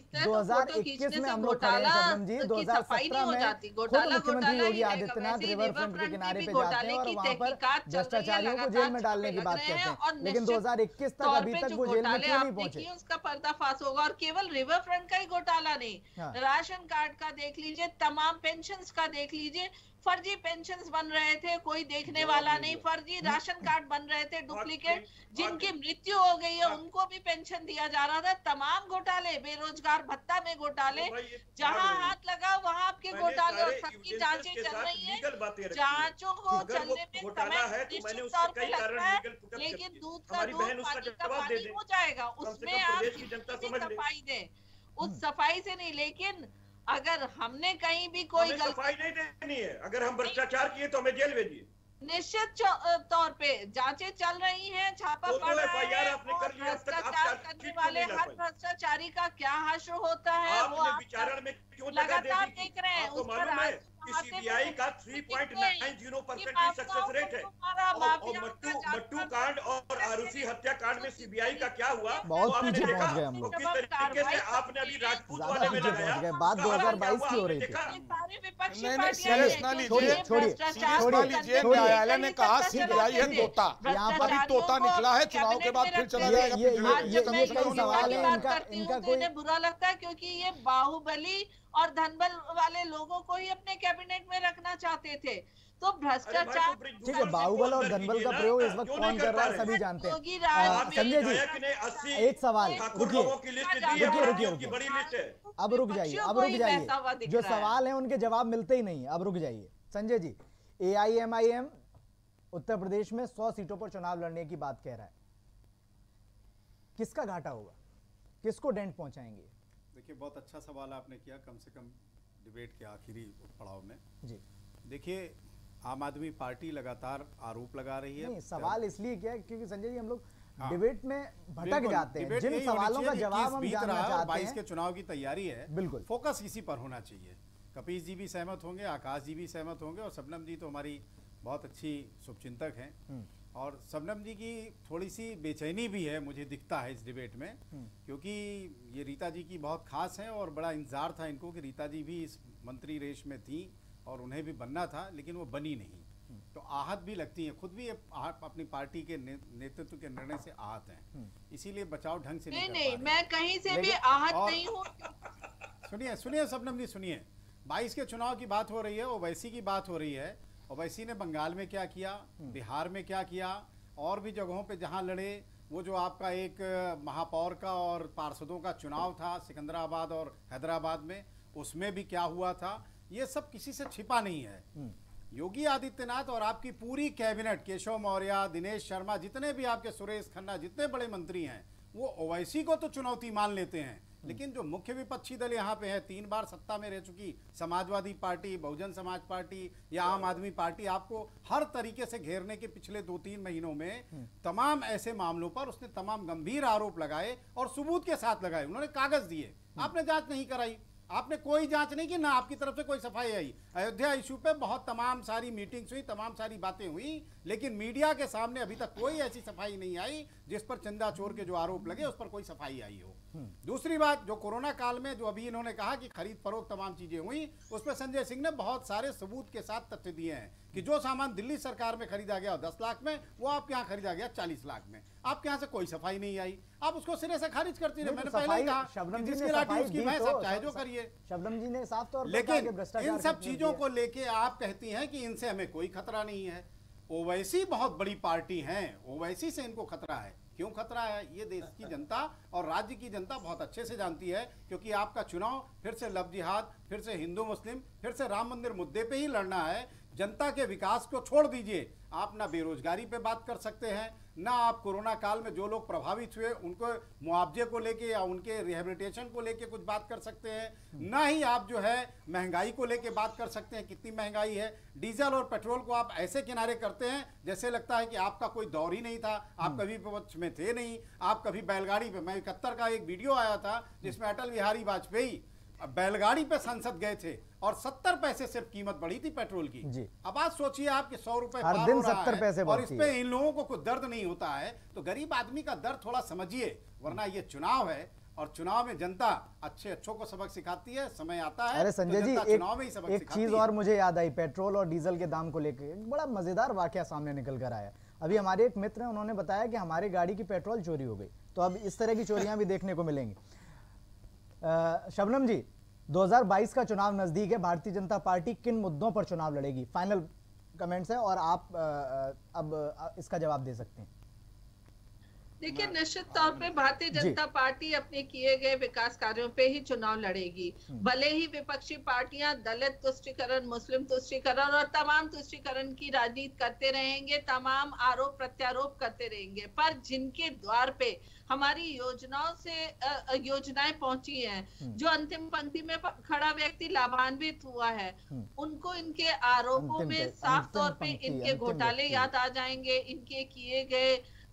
2021 में हम लोग खड़े हैं शबनम जी, 2017 में खुद मुख्यमंत्री योगी आदित्यनाथ रिवर फ्रंट के किनारे पे जाते हैं और वहां पर भ्रष्टाचारियों को जेल में डालने की बात कहते हैं, लेकिन 2021 तक अभी तक वो जेल में क्यों नहीं पहुंचे? उसका पर्दाफाश होगा। और केवल रिवर फ्रंट का ही घोटाला नहीं, राशन कार्ड का देख लीजिए, तमाम पेंशन का देख लीजिए, फर्जी पेंशन्स बन रहे थे, कोई देखने वाला नहीं, फर्जी राशन कार्ड बन रहे थे, डुप्लीकेट, जिनकी मृत्यु हो गई है उनको भी पेंशन दिया जा रहा था। तमाम घोटाले, बेरोजगार भत्ता में घोटाले, जहां हाथ लगा वहां आपके घोटाले, और सबकी जांचें चल रही है। जांचों को चलने में समय निश्चित तौर पे लगता है, लेकिन दूध का दूध, पानी का पानी हो जाएगा। उसमें आप कितनी सफाई दें, उस सफाई से नहीं। लेकिन अगर हमने कहीं भी कोई सफाई नहीं देनी है, अगर हम भ्रष्टाचार किए तो हमें जेल भेजिए। निश्चित तौर पे जांचें चल रही हैं, छापा पड़ रहा है, और भ्रष्टाचार करने वाले हर भ्रष्टाचारी का क्या हश्र होता है वो आप लगातार देख रहे हैं। उस पर कि सीबीआई का 3.90% की सक्सेस रेट है। और मट्टू कांड और आरुषि हत्याकांड में सीबीआई का क्या हुआ, बहुत आपने पीछे देखा? पहुंच गए हम तो लोग। किस तरीके से आपने अभी राजपूत ज्यादा वाले में पीछे लगाया, पहुंच गए। बात 2022 की हो रही थी। न्यायालय ने कहा सीबीआई है तोता, यहाँ पर अभी तोता निकला है, चुनाव के बाद फिर चला जाएगा। ये कई सवाल है इनका कोई बुरा लगता है क्योंकि ये बाहुबली और धनबल वाले लोगों को ही अपने कैबिनेट में रखना चाहते थे। तो भ्रष्टाचार, ठीक है, बाहुबल और धनबल का प्रयोग इस वक्त कौन कर रहा है सभी जानते हैं। संजय जी एक सवाल, रुकिए, अब रुक जाइए, जो सवाल है उनके जवाब मिलते ही नहीं, अब रुक जाइए। संजय जी, AIMIM उत्तर प्रदेश में 100 सीटों पर चुनाव लड़ने की बात कह रहा है, किसका घाटा होगा, किसको डेंट पहुंचाएंगे? देखिए, बहुत अच्छा सवाल आपने किया, कम से कम डिबेट के आखिरी पड़ाव में जी। देखिए, आम आदमी पार्टी लगातार आरोप लगा रही है। नहीं, सवाल इसलिए क्या है क्योंकि संजय जी हम लोग डिबेट में भटक जाते हैं, जिन सवालों का जवाब हम जानना चाहते हैं। 22 के चुनाव की तैयारी है, बिल्कुल फोकस इसी पर होना चाहिए। कपीश जी भी सहमत होंगे, आकाश जी भी सहमत होंगे, और शबनम जी तो हमारी बहुत अच्छी शुभचिंतक हैं। और शबनम जी की थोड़ी सी बेचैनी भी है, मुझे दिखता है इस डिबेट में, क्योंकि ये रीता जी की बहुत खास हैं और बड़ा इंतजार था इनको कि रीता जी भी इस मंत्री रेस में थी और उन्हें भी बनना था, लेकिन वो बनी नहीं। तो आहत भी लगती हैं, खुद भी अपनी पार्टी के नेतृत्व के निर्णय से आहत हैं, इसीलिए बचाव ढंग से नहीं, मैं कहीं से भी आहत नहीं हूँ। सुनिए शबनम जी, सुनिए, 22 के चुनाव की बात हो रही है, ओवैसी की बात हो रही है। ओवैसी ने बंगाल में क्या किया, बिहार में क्या किया, और भी जगहों पे जहां लड़े, वो जो आपका एक महापौर का और पार्षदों का चुनाव था सिकंदराबाद और हैदराबाद में, उसमें भी क्या हुआ था, ये सब किसी से छिपा नहीं है। योगी आदित्यनाथ और आपकी पूरी कैबिनेट, केशव मौर्य, दिनेश शर्मा, जितने भी आपके, सुरेश खन्ना, जितने बड़े मंत्री हैं, वो ओवैसी को तो चुनौती मान लेते हैं, लेकिन जो मुख्य विपक्षी दल यहाँ पे है, 3 बार सत्ता में रह चुकी समाजवादी पार्टी, बहुजन समाज पार्टी या आम आदमी पार्टी, आपको हर तरीके से घेरने के पिछले 2-3 महीनों में तमाम ऐसे मामलों पर उसने तमाम गंभीर आरोप लगाए और सबूत के साथ लगाए। उन्होंने कागज दिए, आपने जांच नहीं कराई, आपने कोई जांच नहीं की, ना आपकी तरफ से कोई सफाई आई। अयोध्या इशू पे बहुत तमाम सारी मीटिंग्स हुई, तमाम सारी बातें हुई, लेकिन मीडिया के सामने अभी तक कोई ऐसी सफाई नहीं आई जिस पर चंदा चोर के जो आरोप लगे उस पर कोई सफाई आई हो। दूसरी बात, जो कोरोना काल में जो अभी इन्होंने कहा कि खरीद फरोख्त तमाम चीजें हुई, उस पर संजय सिंह ने बहुत सारे सबूत के साथ तथ्य दिए हैं कि जो सामान दिल्ली सरकार में खरीदा गया 10 लाख में, वो आपके यहाँ खरीदा गया 40 लाख में। आपके यहाँ से कोई सफाई नहीं आई, आप उसको सिरे से खारिज करती रहे। मैंने पहले ही कहा, जिसकी लाठी उसकी भैंस, आप चाहे जो करिए। शबनम जी ने साफ तौर पर, लेकिन इन सब चीजों को लेके आप कहती हैं कि इनसे हमें कोई खतरा नहीं है। ओवैसी बहुत बड़ी पार्टी है, ओवैसी से इनको खतरा है। क्यों खतरा है, ये देश की जनता और राज्य की जनता बहुत अच्छे से जानती है, क्योंकि आपका चुनाव फिर से लव जिहाद, फिर से हिंदू मुस्लिम, फिर से राम मंदिर मुद्दे पे ही लड़ना है। जनता के विकास को छोड़ दीजिए, आप ना बेरोजगारी पे बात कर सकते हैं, ना आप कोरोना काल में जो लोग प्रभावित हुए उनको मुआवजे को लेके या उनके रिहेबिलिटेशन को लेके कुछ बात कर सकते हैं, ना ही आप जो है महंगाई को लेके बात कर सकते हैं, कितनी महंगाई है। डीजल और पेट्रोल को आप ऐसे किनारे करते हैं जैसे लगता है कि आपका कोई दौर ही नहीं था, आप कभी विपक्ष में थे नहीं, आप कभी बैलगाड़ी पे, मैं 71 का एक वीडियो आया था जिसमें अटल बिहारी वाजपेयी बैलगाड़ी पे संसद गए थे और 70 पैसे सिर्फ कीमत बढ़ी थी पेट्रोल की। अब आज सोचिए आप कि 100 रुपए हर दिन 70 पैसे और इस पे इन लोगों को कुछ दर्द नहीं होता है। तो गरीब आदमी का दर्द थोड़ा समझिए, वरना ये चुनाव है और चुनाव में जनता अच्छों को सबक सिखाती है, समय आता है। अरे संजय जी, एक चीज और मुझे याद आई, पेट्रोल और डीजल के दाम को लेकर एक बड़ा मजेदार वाकया सामने निकल कर आया। अभी हमारे एक मित्र हैं, उन्होंने बताया कि हमारी गाड़ी की पेट्रोल चोरी हो गई। तो अब इस तरह की चोरियां भी देखने को मिलेंगी। शबनम जी, 2022 का चुनाव नजदीक है, भारतीय जनता पार्टी किन मुद्दों पर चुनाव लड़ेगी? फाइनल कमेंट्स है और आप अब इसका जवाब दे सकते हैं। देखिए, निश्चित तौर पे भारतीय जनता पार्टी अपने किए गए विकास कार्यों पे ही चुनाव लड़ेगी। भले ही विपक्षी पार्टियां दलित तुष्टीकरण, मुस्लिम तुष्टीकरण और तमाम तुष्टीकरण की राजनीति करते रहेंगे, तमाम आरोप प्रत्यारोप करते रहेंगे, पर जिनके द्वार पे हमारी योजनाएं पहुंची हैं, जो अंतिम पंक्ति में खड़ा व्यक्ति लाभान्वित हुआ है, उनको इनके आरोपों में साफ तौर पे इनके घोटाले याद आ जाएंगे, इनके किए गए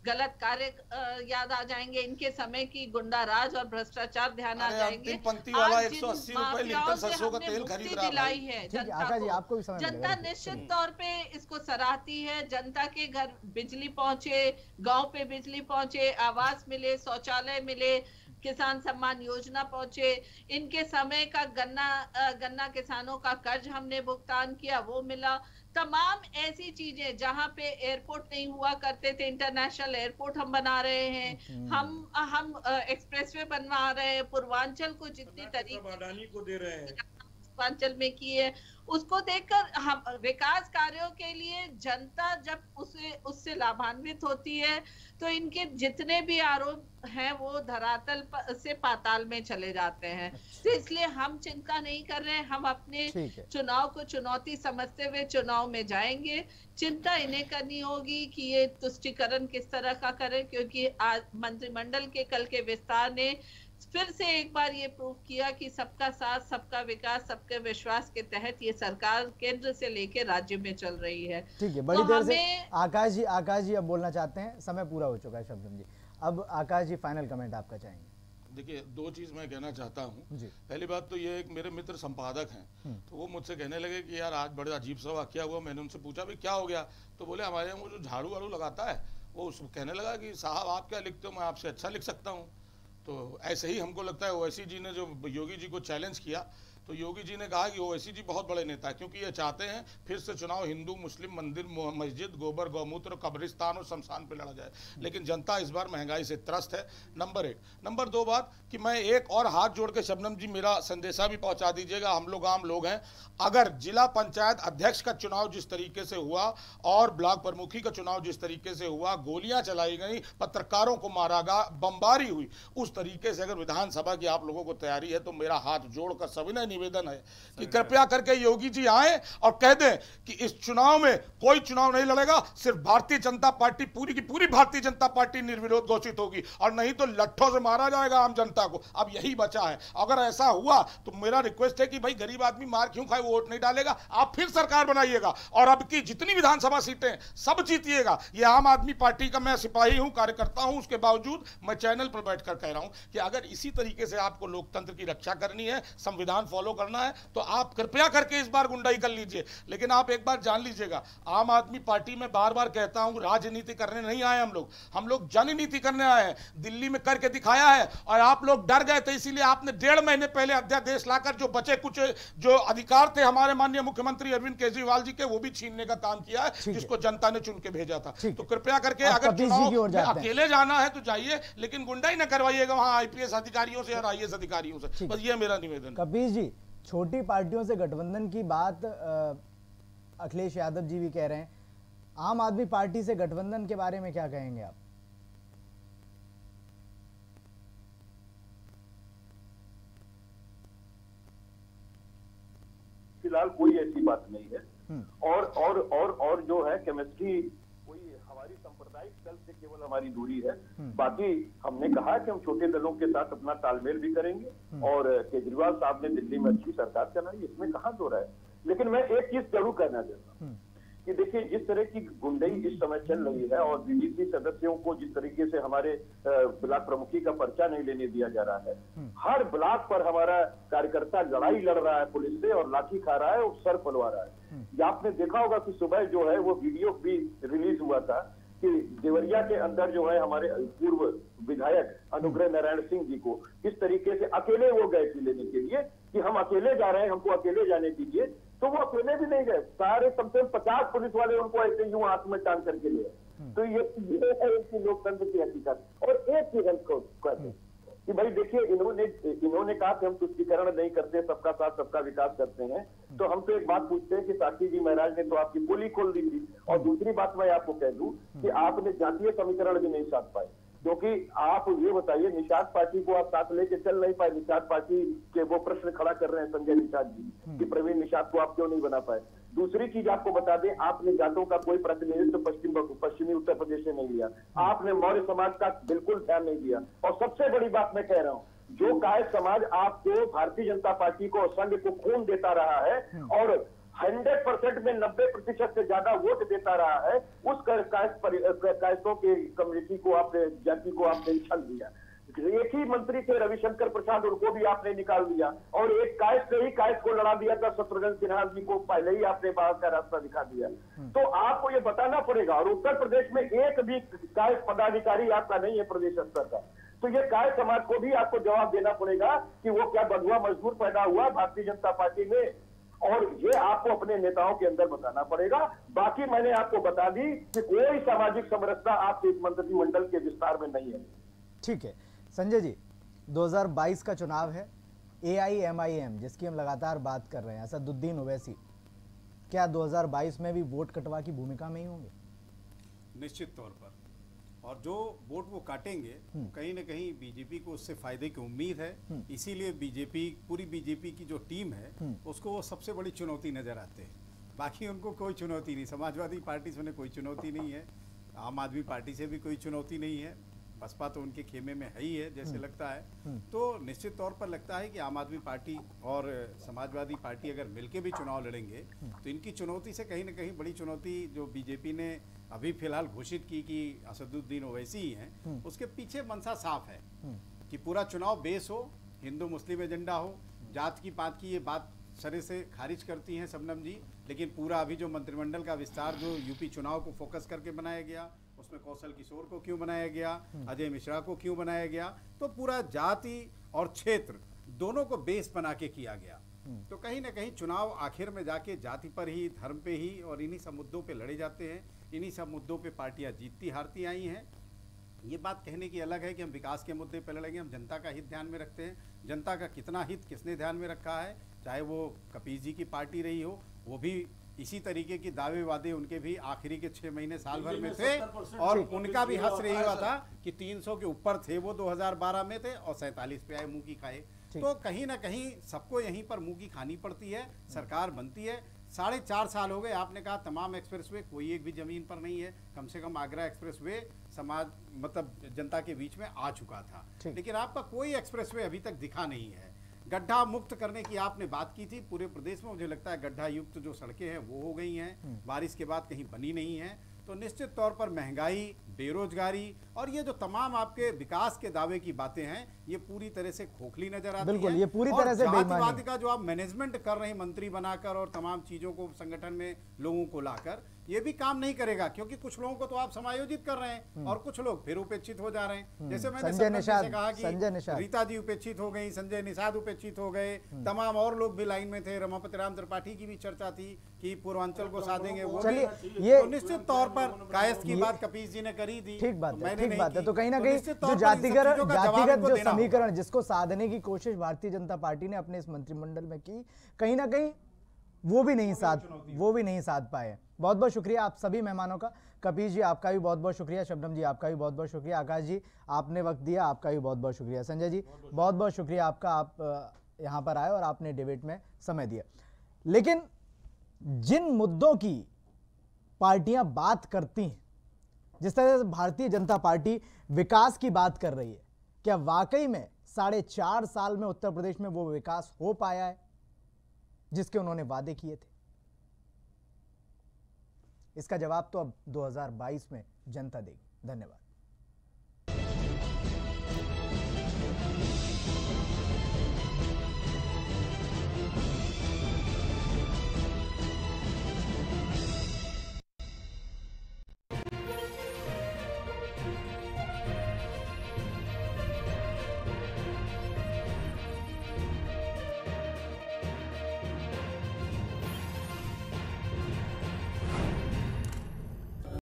गलत कार्य याद आ जाएंगे, इनके समय की गुंडाराज और भ्रष्टाचार ध्यान आ जाएंगे। पंक्ति वाला 180 रुपए लीटर सरसों का तेल खरीद रहा दिलाई है जनता को, आपको भी समय जनता निश्चित तौर पे इसको सराहती है। जनता के घर बिजली पहुंचे, गांव पे बिजली पहुंचे, आवास मिले, शौचालय मिले, किसान सम्मान योजना पहुंचे, इनके समय का गन्ना किसानों का कर्ज हमने भुगतान किया वो मिला। तमाम ऐसी चीजें जहां पे एयरपोर्ट नहीं हुआ करते थे, इंटरनेशनल एयरपोर्ट हम बना रहे हैं, हम एक्सप्रेसवे बनवा रहे हैं, पूर्वांचल को जितनी तरीके अडानी को दे रहे हैं पूर्वांचल में की है, उसको देखकर हम विकास कार्यों के लिए जनता जब उससे लाभान्वित होती है तो इनके जितने भी आरोप हैं वो धरातल से पाताल में चले जाते हैं। तो इसलिए हम चिंता नहीं कर रहे हैं, हम अपने चुनाव को चुनौती समझते हुए चुनाव में जाएंगे। चिंता इन्हें करनी होगी कि ये तुष्टीकरण किस तरह का करें, क्योंकि आज मंत्रिमंडल के कल के विस्तार ने फिर से एक बार ये प्रूव किया कि सबका साथ, सबका विकास, सबके विश्वास के तहत ये सरकार केंद्र से लेकर राज्य में चल रही है। ठीक है, बड़ी देर से आकाश जी अब बोलना चाहते हैं, समय पूरा हो चुका है शबनम जी। अब आकाश जी फाइनल कमेंट आपका चाहेंगे। देखिए, दो चीज मैं कहना चाहता हूँ। पहली बात तो ये, एक मेरे मित्र संपादक हैं, तो वो मुझसे कहने लगे कि यार आज बड़ा अजीब सा वाकया हुआ। मैंने उनसे पूछा भाई क्या हो गया, तो बोले हमारे यहाँ वो जो झाड़ू वाड़ू लगाता है वो कहने लगा कि साहब आप क्या लिखते हो, मैं आपसे अच्छा लिख सकता हूँ। तो ऐसे ही हमको लगता है ओवैसी जी ने जो योगी जी को चैलेंज किया, तो योगी जी ने कहा कि ओवैसी जी बहुत बड़े नेता है, क्योंकि ये चाहते हैं फिर से चुनाव हिंदू मुस्लिम मंदिर मस्जिद गोबर गौमूत्र कब्रिस्तान और शमशान पे लड़ा जाए। लेकिन जनता इस बार महंगाई से त्रस्त है, नंबर एक। नंबर दो बात कि मैं एक और हाथ जोड़ के शबनम जी मेरा संदेशा भी पहुंचा दीजिएगा, हम लोग आम लोग हैं, अगर जिला पंचायत अध्यक्ष का चुनाव जिस तरीके से हुआ और ब्लॉक प्रमुखी का चुनाव जिस तरीके से हुआ, गोलियां चलाई गई, पत्रकारों को मारा गया, बमबारी हुई, उस तरीके से अगर विधानसभा की आप लोगों को तैयारी है तो मेरा हाथ जोड़कर सविनय निवेदन है कि कृपया करके योगी जी आए और कह दें कि इस चुनाव में कोई चुनाव नहीं लड़ेगा, सिर्फ भारतीय जनता पार्टी, पूरी की पूरी भारतीय जनता पार्टी निर्विरोध घोषित होगी, और नहीं तो लट्ठों से मारा जाएगा आम जनता को। अब यही बचा है। अगर ऐसा हुआ तो मेरा रिक्वेस्ट है कि भाई गरीब आदमी मार क्यों खाए, वोट नहीं डालेगा, आप फिर सरकार बनाइएगा और अब की जितनी विधानसभा सीटें सब जीतिएगा। ये आम आदमी पार्टी का मैं सिपाही हूं, कार्यकर्ता हूं, उसके बावजूद मैं चैनल पर बैठकर कह रहा हूं कि अगर इसी तरीके से आपको लोकतंत्र की रक्षा करनी है, संविधान फॉलो करना है, तो आप कृपया करके इस बार गुंडाई कर लीजिए। लेकिन आप एक बार जान लीजिएगा, आम आदमी पार्टी में बार बार कहता हूं राजनीति करने नहीं आए हम लोग जननीति करने आए हैं। दिल्ली में करके दिखाया है और आप लोग डर गए थे, इसीलिए आपने 1.5 महीने पहले अध्यादेश लाकर जो बचे कुछ जो अधिकार थे हमारे माननीय मुख्यमंत्री अरविंद केजरीवाल जी के, वो भी छीनने का काम किया है, जिसको जनता ने चुन के भेजा था। तो कृपया करके अगर चुनाव में अकेले जाना है तो जाइए, लेकिन गुंडाई न करवाइएगा वहां आईपीएस अधिकारियों से और आईएएस अधिकारियों से। बस ये मेरा निवेदन। कबीर जी, छोटी पार्टियों से गठबंधन की बात अखिलेश यादव जी भी कह रहे हैं, आम आदमी पार्टी से गठबंधन के बारे में क्या कहेंगे आप? फिलहाल कोई ऐसी बात नहीं है, और जो है केमिस्ट्री कोई हमारी सांप्रदायिक दल से केवल हमारी दूरी है। बाकी हमने कहा कि हम छोटे दलों के साथ अपना तालमेल भी करेंगे और केजरीवाल साहब ने दिल्ली में अच्छी सरकार चलाई, इसमें कहां दो रहा है। लेकिन मैं एक चीज जरूर कहना चाहता हूँ कि देखिए, जिस तरह की गुंडई इस समय चल रही है और बीडीसी सदस्यों को जिस तरीके से हमारे ब्लॉक प्रमुखी का पर्चा नहीं लेने दिया जा रहा है, हर ब्लॉक पर हमारा कार्यकर्ता लड़ाई लड़ रहा है पुलिस से और लाठी खा रहा है और सर फुलवा रहा है। आपने देखा होगा कि सुबह जो है वो वीडियो भी रिलीज हुआ था कि देवरिया के अंदर जो है हमारे पूर्व विधायक अनुग्रह नारायण सिंह जी को किस तरीके से अकेले वो गए थी लेने के लिए कि हम अकेले जा रहे हैं, हमको अकेले जाने दीजिए, तो वो अकेले भी नहीं गए, सारे कम से कम 50 पुलिस वाले उनको ऐसे यूं हाथ में टांग करके लिए। तो ये है इनकी लोकतंत्र की हकीकत। और एक चीज हमको कहते हैं कि भाई देखिए, इन्होंने कहा कि हम तुष्टीकरण नहीं करते, सबका साथ सबका विकास करते हैं। तो हम तो एक बात पूछते हैं कि साक्षी जी महाराज ने तो आपकी पोली खोल दी थी। और दूसरी बात मैं आपको कह दूं कि आपने जातीय समीकरण भी नहीं साध पाए, क्योंकि आप ये बताइए, निषाद पार्टी को आप साथ लेके चल नहीं पाए। निषाद पार्टी के वो प्रश्न खड़ा कर रहे हैं संजय निषाद जी कि प्रवीण निषाद को आप क्यों नहीं बना पाए। दूसरी चीज आपको बता दें, आपने जातों का कोई प्रतिनिधित्व पश्चिमी उत्तर प्रदेश में नहीं लिया, आपने मौर्य समाज का बिल्कुल ध्यान नहीं दिया। और सबसे बड़ी बात मैं कह रहा हूँ, जो कायस्थ समाज आपको भारतीय जनता पार्टी को संघ को खून देता रहा है और 100% में 90% से ज्यादा वोट देता रहा है, उस कायस्थों की कम्युनिटी को आपने, जाति को आपने छल दिया। एक ही मंत्री थे रविशंकर प्रसाद, उनको भी आपने निकाल दिया, और एक कायस्थ ने ही कायस्थ को लड़ा दिया था, शत्रुघ्न सिन्हा जी को पहले ही आपने बाहर का रास्ता दिखा दिया। तो आपको ये बताना पड़ेगा, और उत्तर प्रदेश में एक भी कायस्थ पदाधिकारी आपका नहीं है प्रदेश स्तर का, तो ये कायस्थ समाज को भी आपको जवाब देना पड़ेगा कि वो क्या बंधुआ मजदूर पैदा हुआ भारतीय जनता पार्टी में, और ये आपको अपने नेताओं के अंदर बताना पड़ेगा। बाकी मैंने आपको बता दी कि कोई सामाजिक समरसता आपके इस मंत्रिमंडल के विस्तार में नहीं है। ठीक है संजय जी, 2022 का चुनाव है, AIMIM जिसकी हम लगातार बात कर रहे हैं, असदुद्दीन ओवैसी, क्या 2022 में भी वोट कटवा की भूमिका में ही होंगे? निश्चित तौर पर, और जो वोट वो काटेंगे कहीं ना कहीं बीजेपी को उससे फायदे की उम्मीद है, इसीलिए बीजेपी, पूरी बीजेपी की जो टीम है उसको वो सबसे बड़ी चुनौती नजर आते हैं। बाकी उनको कोई चुनौती नहीं, समाजवादी पार्टी से उन्हें कोई चुनौती नहीं है, आम आदमी पार्टी से भी कोई चुनौती नहीं है, बसपा तो उनके खेमे में है ही है जैसे लगता है। तो निश्चित तौर पर लगता है कि आम आदमी पार्टी और समाजवादी पार्टी अगर मिलके भी चुनाव लड़ेंगे तो इनकी चुनौती से कहीं ना कहीं बड़ी चुनौती जो बीजेपी ने अभी फिलहाल घोषित की कि असदुद्दीन ओवैसी ही हैं, उसके पीछे मंशा साफ है कि पूरा चुनाव बेस हो, हिंदू मुस्लिम एजेंडा हो, जात की पात की ये बात सरे से खारिज करती हैं शबनम जी, लेकिन पूरा अभी जो मंत्रिमंडल का विस्तार जो यूपी चुनाव को फोकस करके बनाया गया, उसमें कौशल किशोर को क्यों बनाया गया, अजय मिश्रा को क्यों बनाया गया, तो पूरा जाति और क्षेत्र दोनों को बेस बना के किया गया। तो कहीं ना कहीं चुनाव आखिर में जाके जाति पर ही, धर्म पे ही और इन्हीं सब मुद्दों पे लड़े जाते हैं, इन्हीं सब मुद्दों पे पार्टियां जीतती हारती आई हैं। ये बात कहने की अलग है कि हम विकास के मुद्दे पे लड़ेंगे, हम जनता का हित ध्यान में रखते हैं। जनता का कितना हित किसने ध्यान में रखा है, चाहे वो कपीस जी की पार्टी रही हो, वो भी इसी तरीके की दावे वादे उनके भी आखिरी के 6 महीने साल भर में थे, और उनका भी हश्र यही हुआ था कि 300 के ऊपर थे वो 2012 में थे और 47 पे आए मुंह की खाए। तो कहीं ना कहीं सबको यहीं पर मुंह की खानी पड़ती है, सरकार बनती है। 4.5 साल हो गए, आपने कहा तमाम एक्सप्रेसवे, कोई एक भी जमीन पर नहीं है, कम से कम आगरा एक्सप्रेसवे समाज मतलब जनता के बीच में आ चुका था, लेकिन आपका कोई एक्सप्रेसवे अभी तक दिखा नहीं है। गड्ढा मुक्त करने की आपने बात की थी, पूरे प्रदेश में मुझे लगता है गड्ढा युक्त जो सड़कें हैं वो हो गई हैं, बारिश के बाद कहीं बनी नहीं है। तो निश्चित तौर पर महंगाई, बेरोजगारी और ये जो तमाम आपके विकास के दावे की बातें हैं, ये पूरी तरह से खोखली नजर आती बिल्कुल, है। ये पूरी तरह से जातिवाद का जो आप मैनेजमेंट कर रहे हैं मंत्री बनाकर और तमाम चीजों को संगठन में लोगों को लाकर, ये भी काम नहीं करेगा, क्योंकि कुछ लोगों को तो आप समायोजित कर रहे हैं और कुछ लोग फिर उपेक्षित हो जा रहे हैं। जैसे मैंने से कहा कि रीता जी उपेक्षित हो गई, संजय निषाद उपेक्षित हो गए, तमाम और लोग भी लाइन में थे, रमापति राम त्रिपाठी की भी चर्चा थी कि पूर्वांचल को साधेंगे, वो तो निश्चित तौर पर कायस्थ की बात कपीस जी ने करी थी। ठीक बात है। तो कहीं ना कहीं जो जातिगत जो समीकरण जिसको साधने की कोशिश भारतीय जनता पार्टी ने अपने इस मंत्रिमंडल में की, कहीं ना कहीं वो भी नहीं साध पाए। बहुत बहुत शुक्रिया आप सभी मेहमानों का। कपीस जी आपका भी बहुत बहुत शुक्रिया, शबनम जी आपका भी बहुत बहुत शुक्रिया, आकाश जी आपने वक्त दिया, आपका भी बहुत बहुत शुक्रिया, संजय जी बहुत बहुत शुक्रिया आपका, आप यहाँ पर आए और आपने डिबेट में समय दिया। लेकिन जिन मुद्दों की पार्टियां बात करती हैं, जिस तरह से भारतीय जनता पार्टी विकास की बात कर रही है, क्या वाकई में 4.5 साल में उत्तर प्रदेश में वो विकास हो पाया है जिसके उन्होंने वादे किए थे? इसका जवाब तो अब 2022 में जनता देगी। धन्यवाद।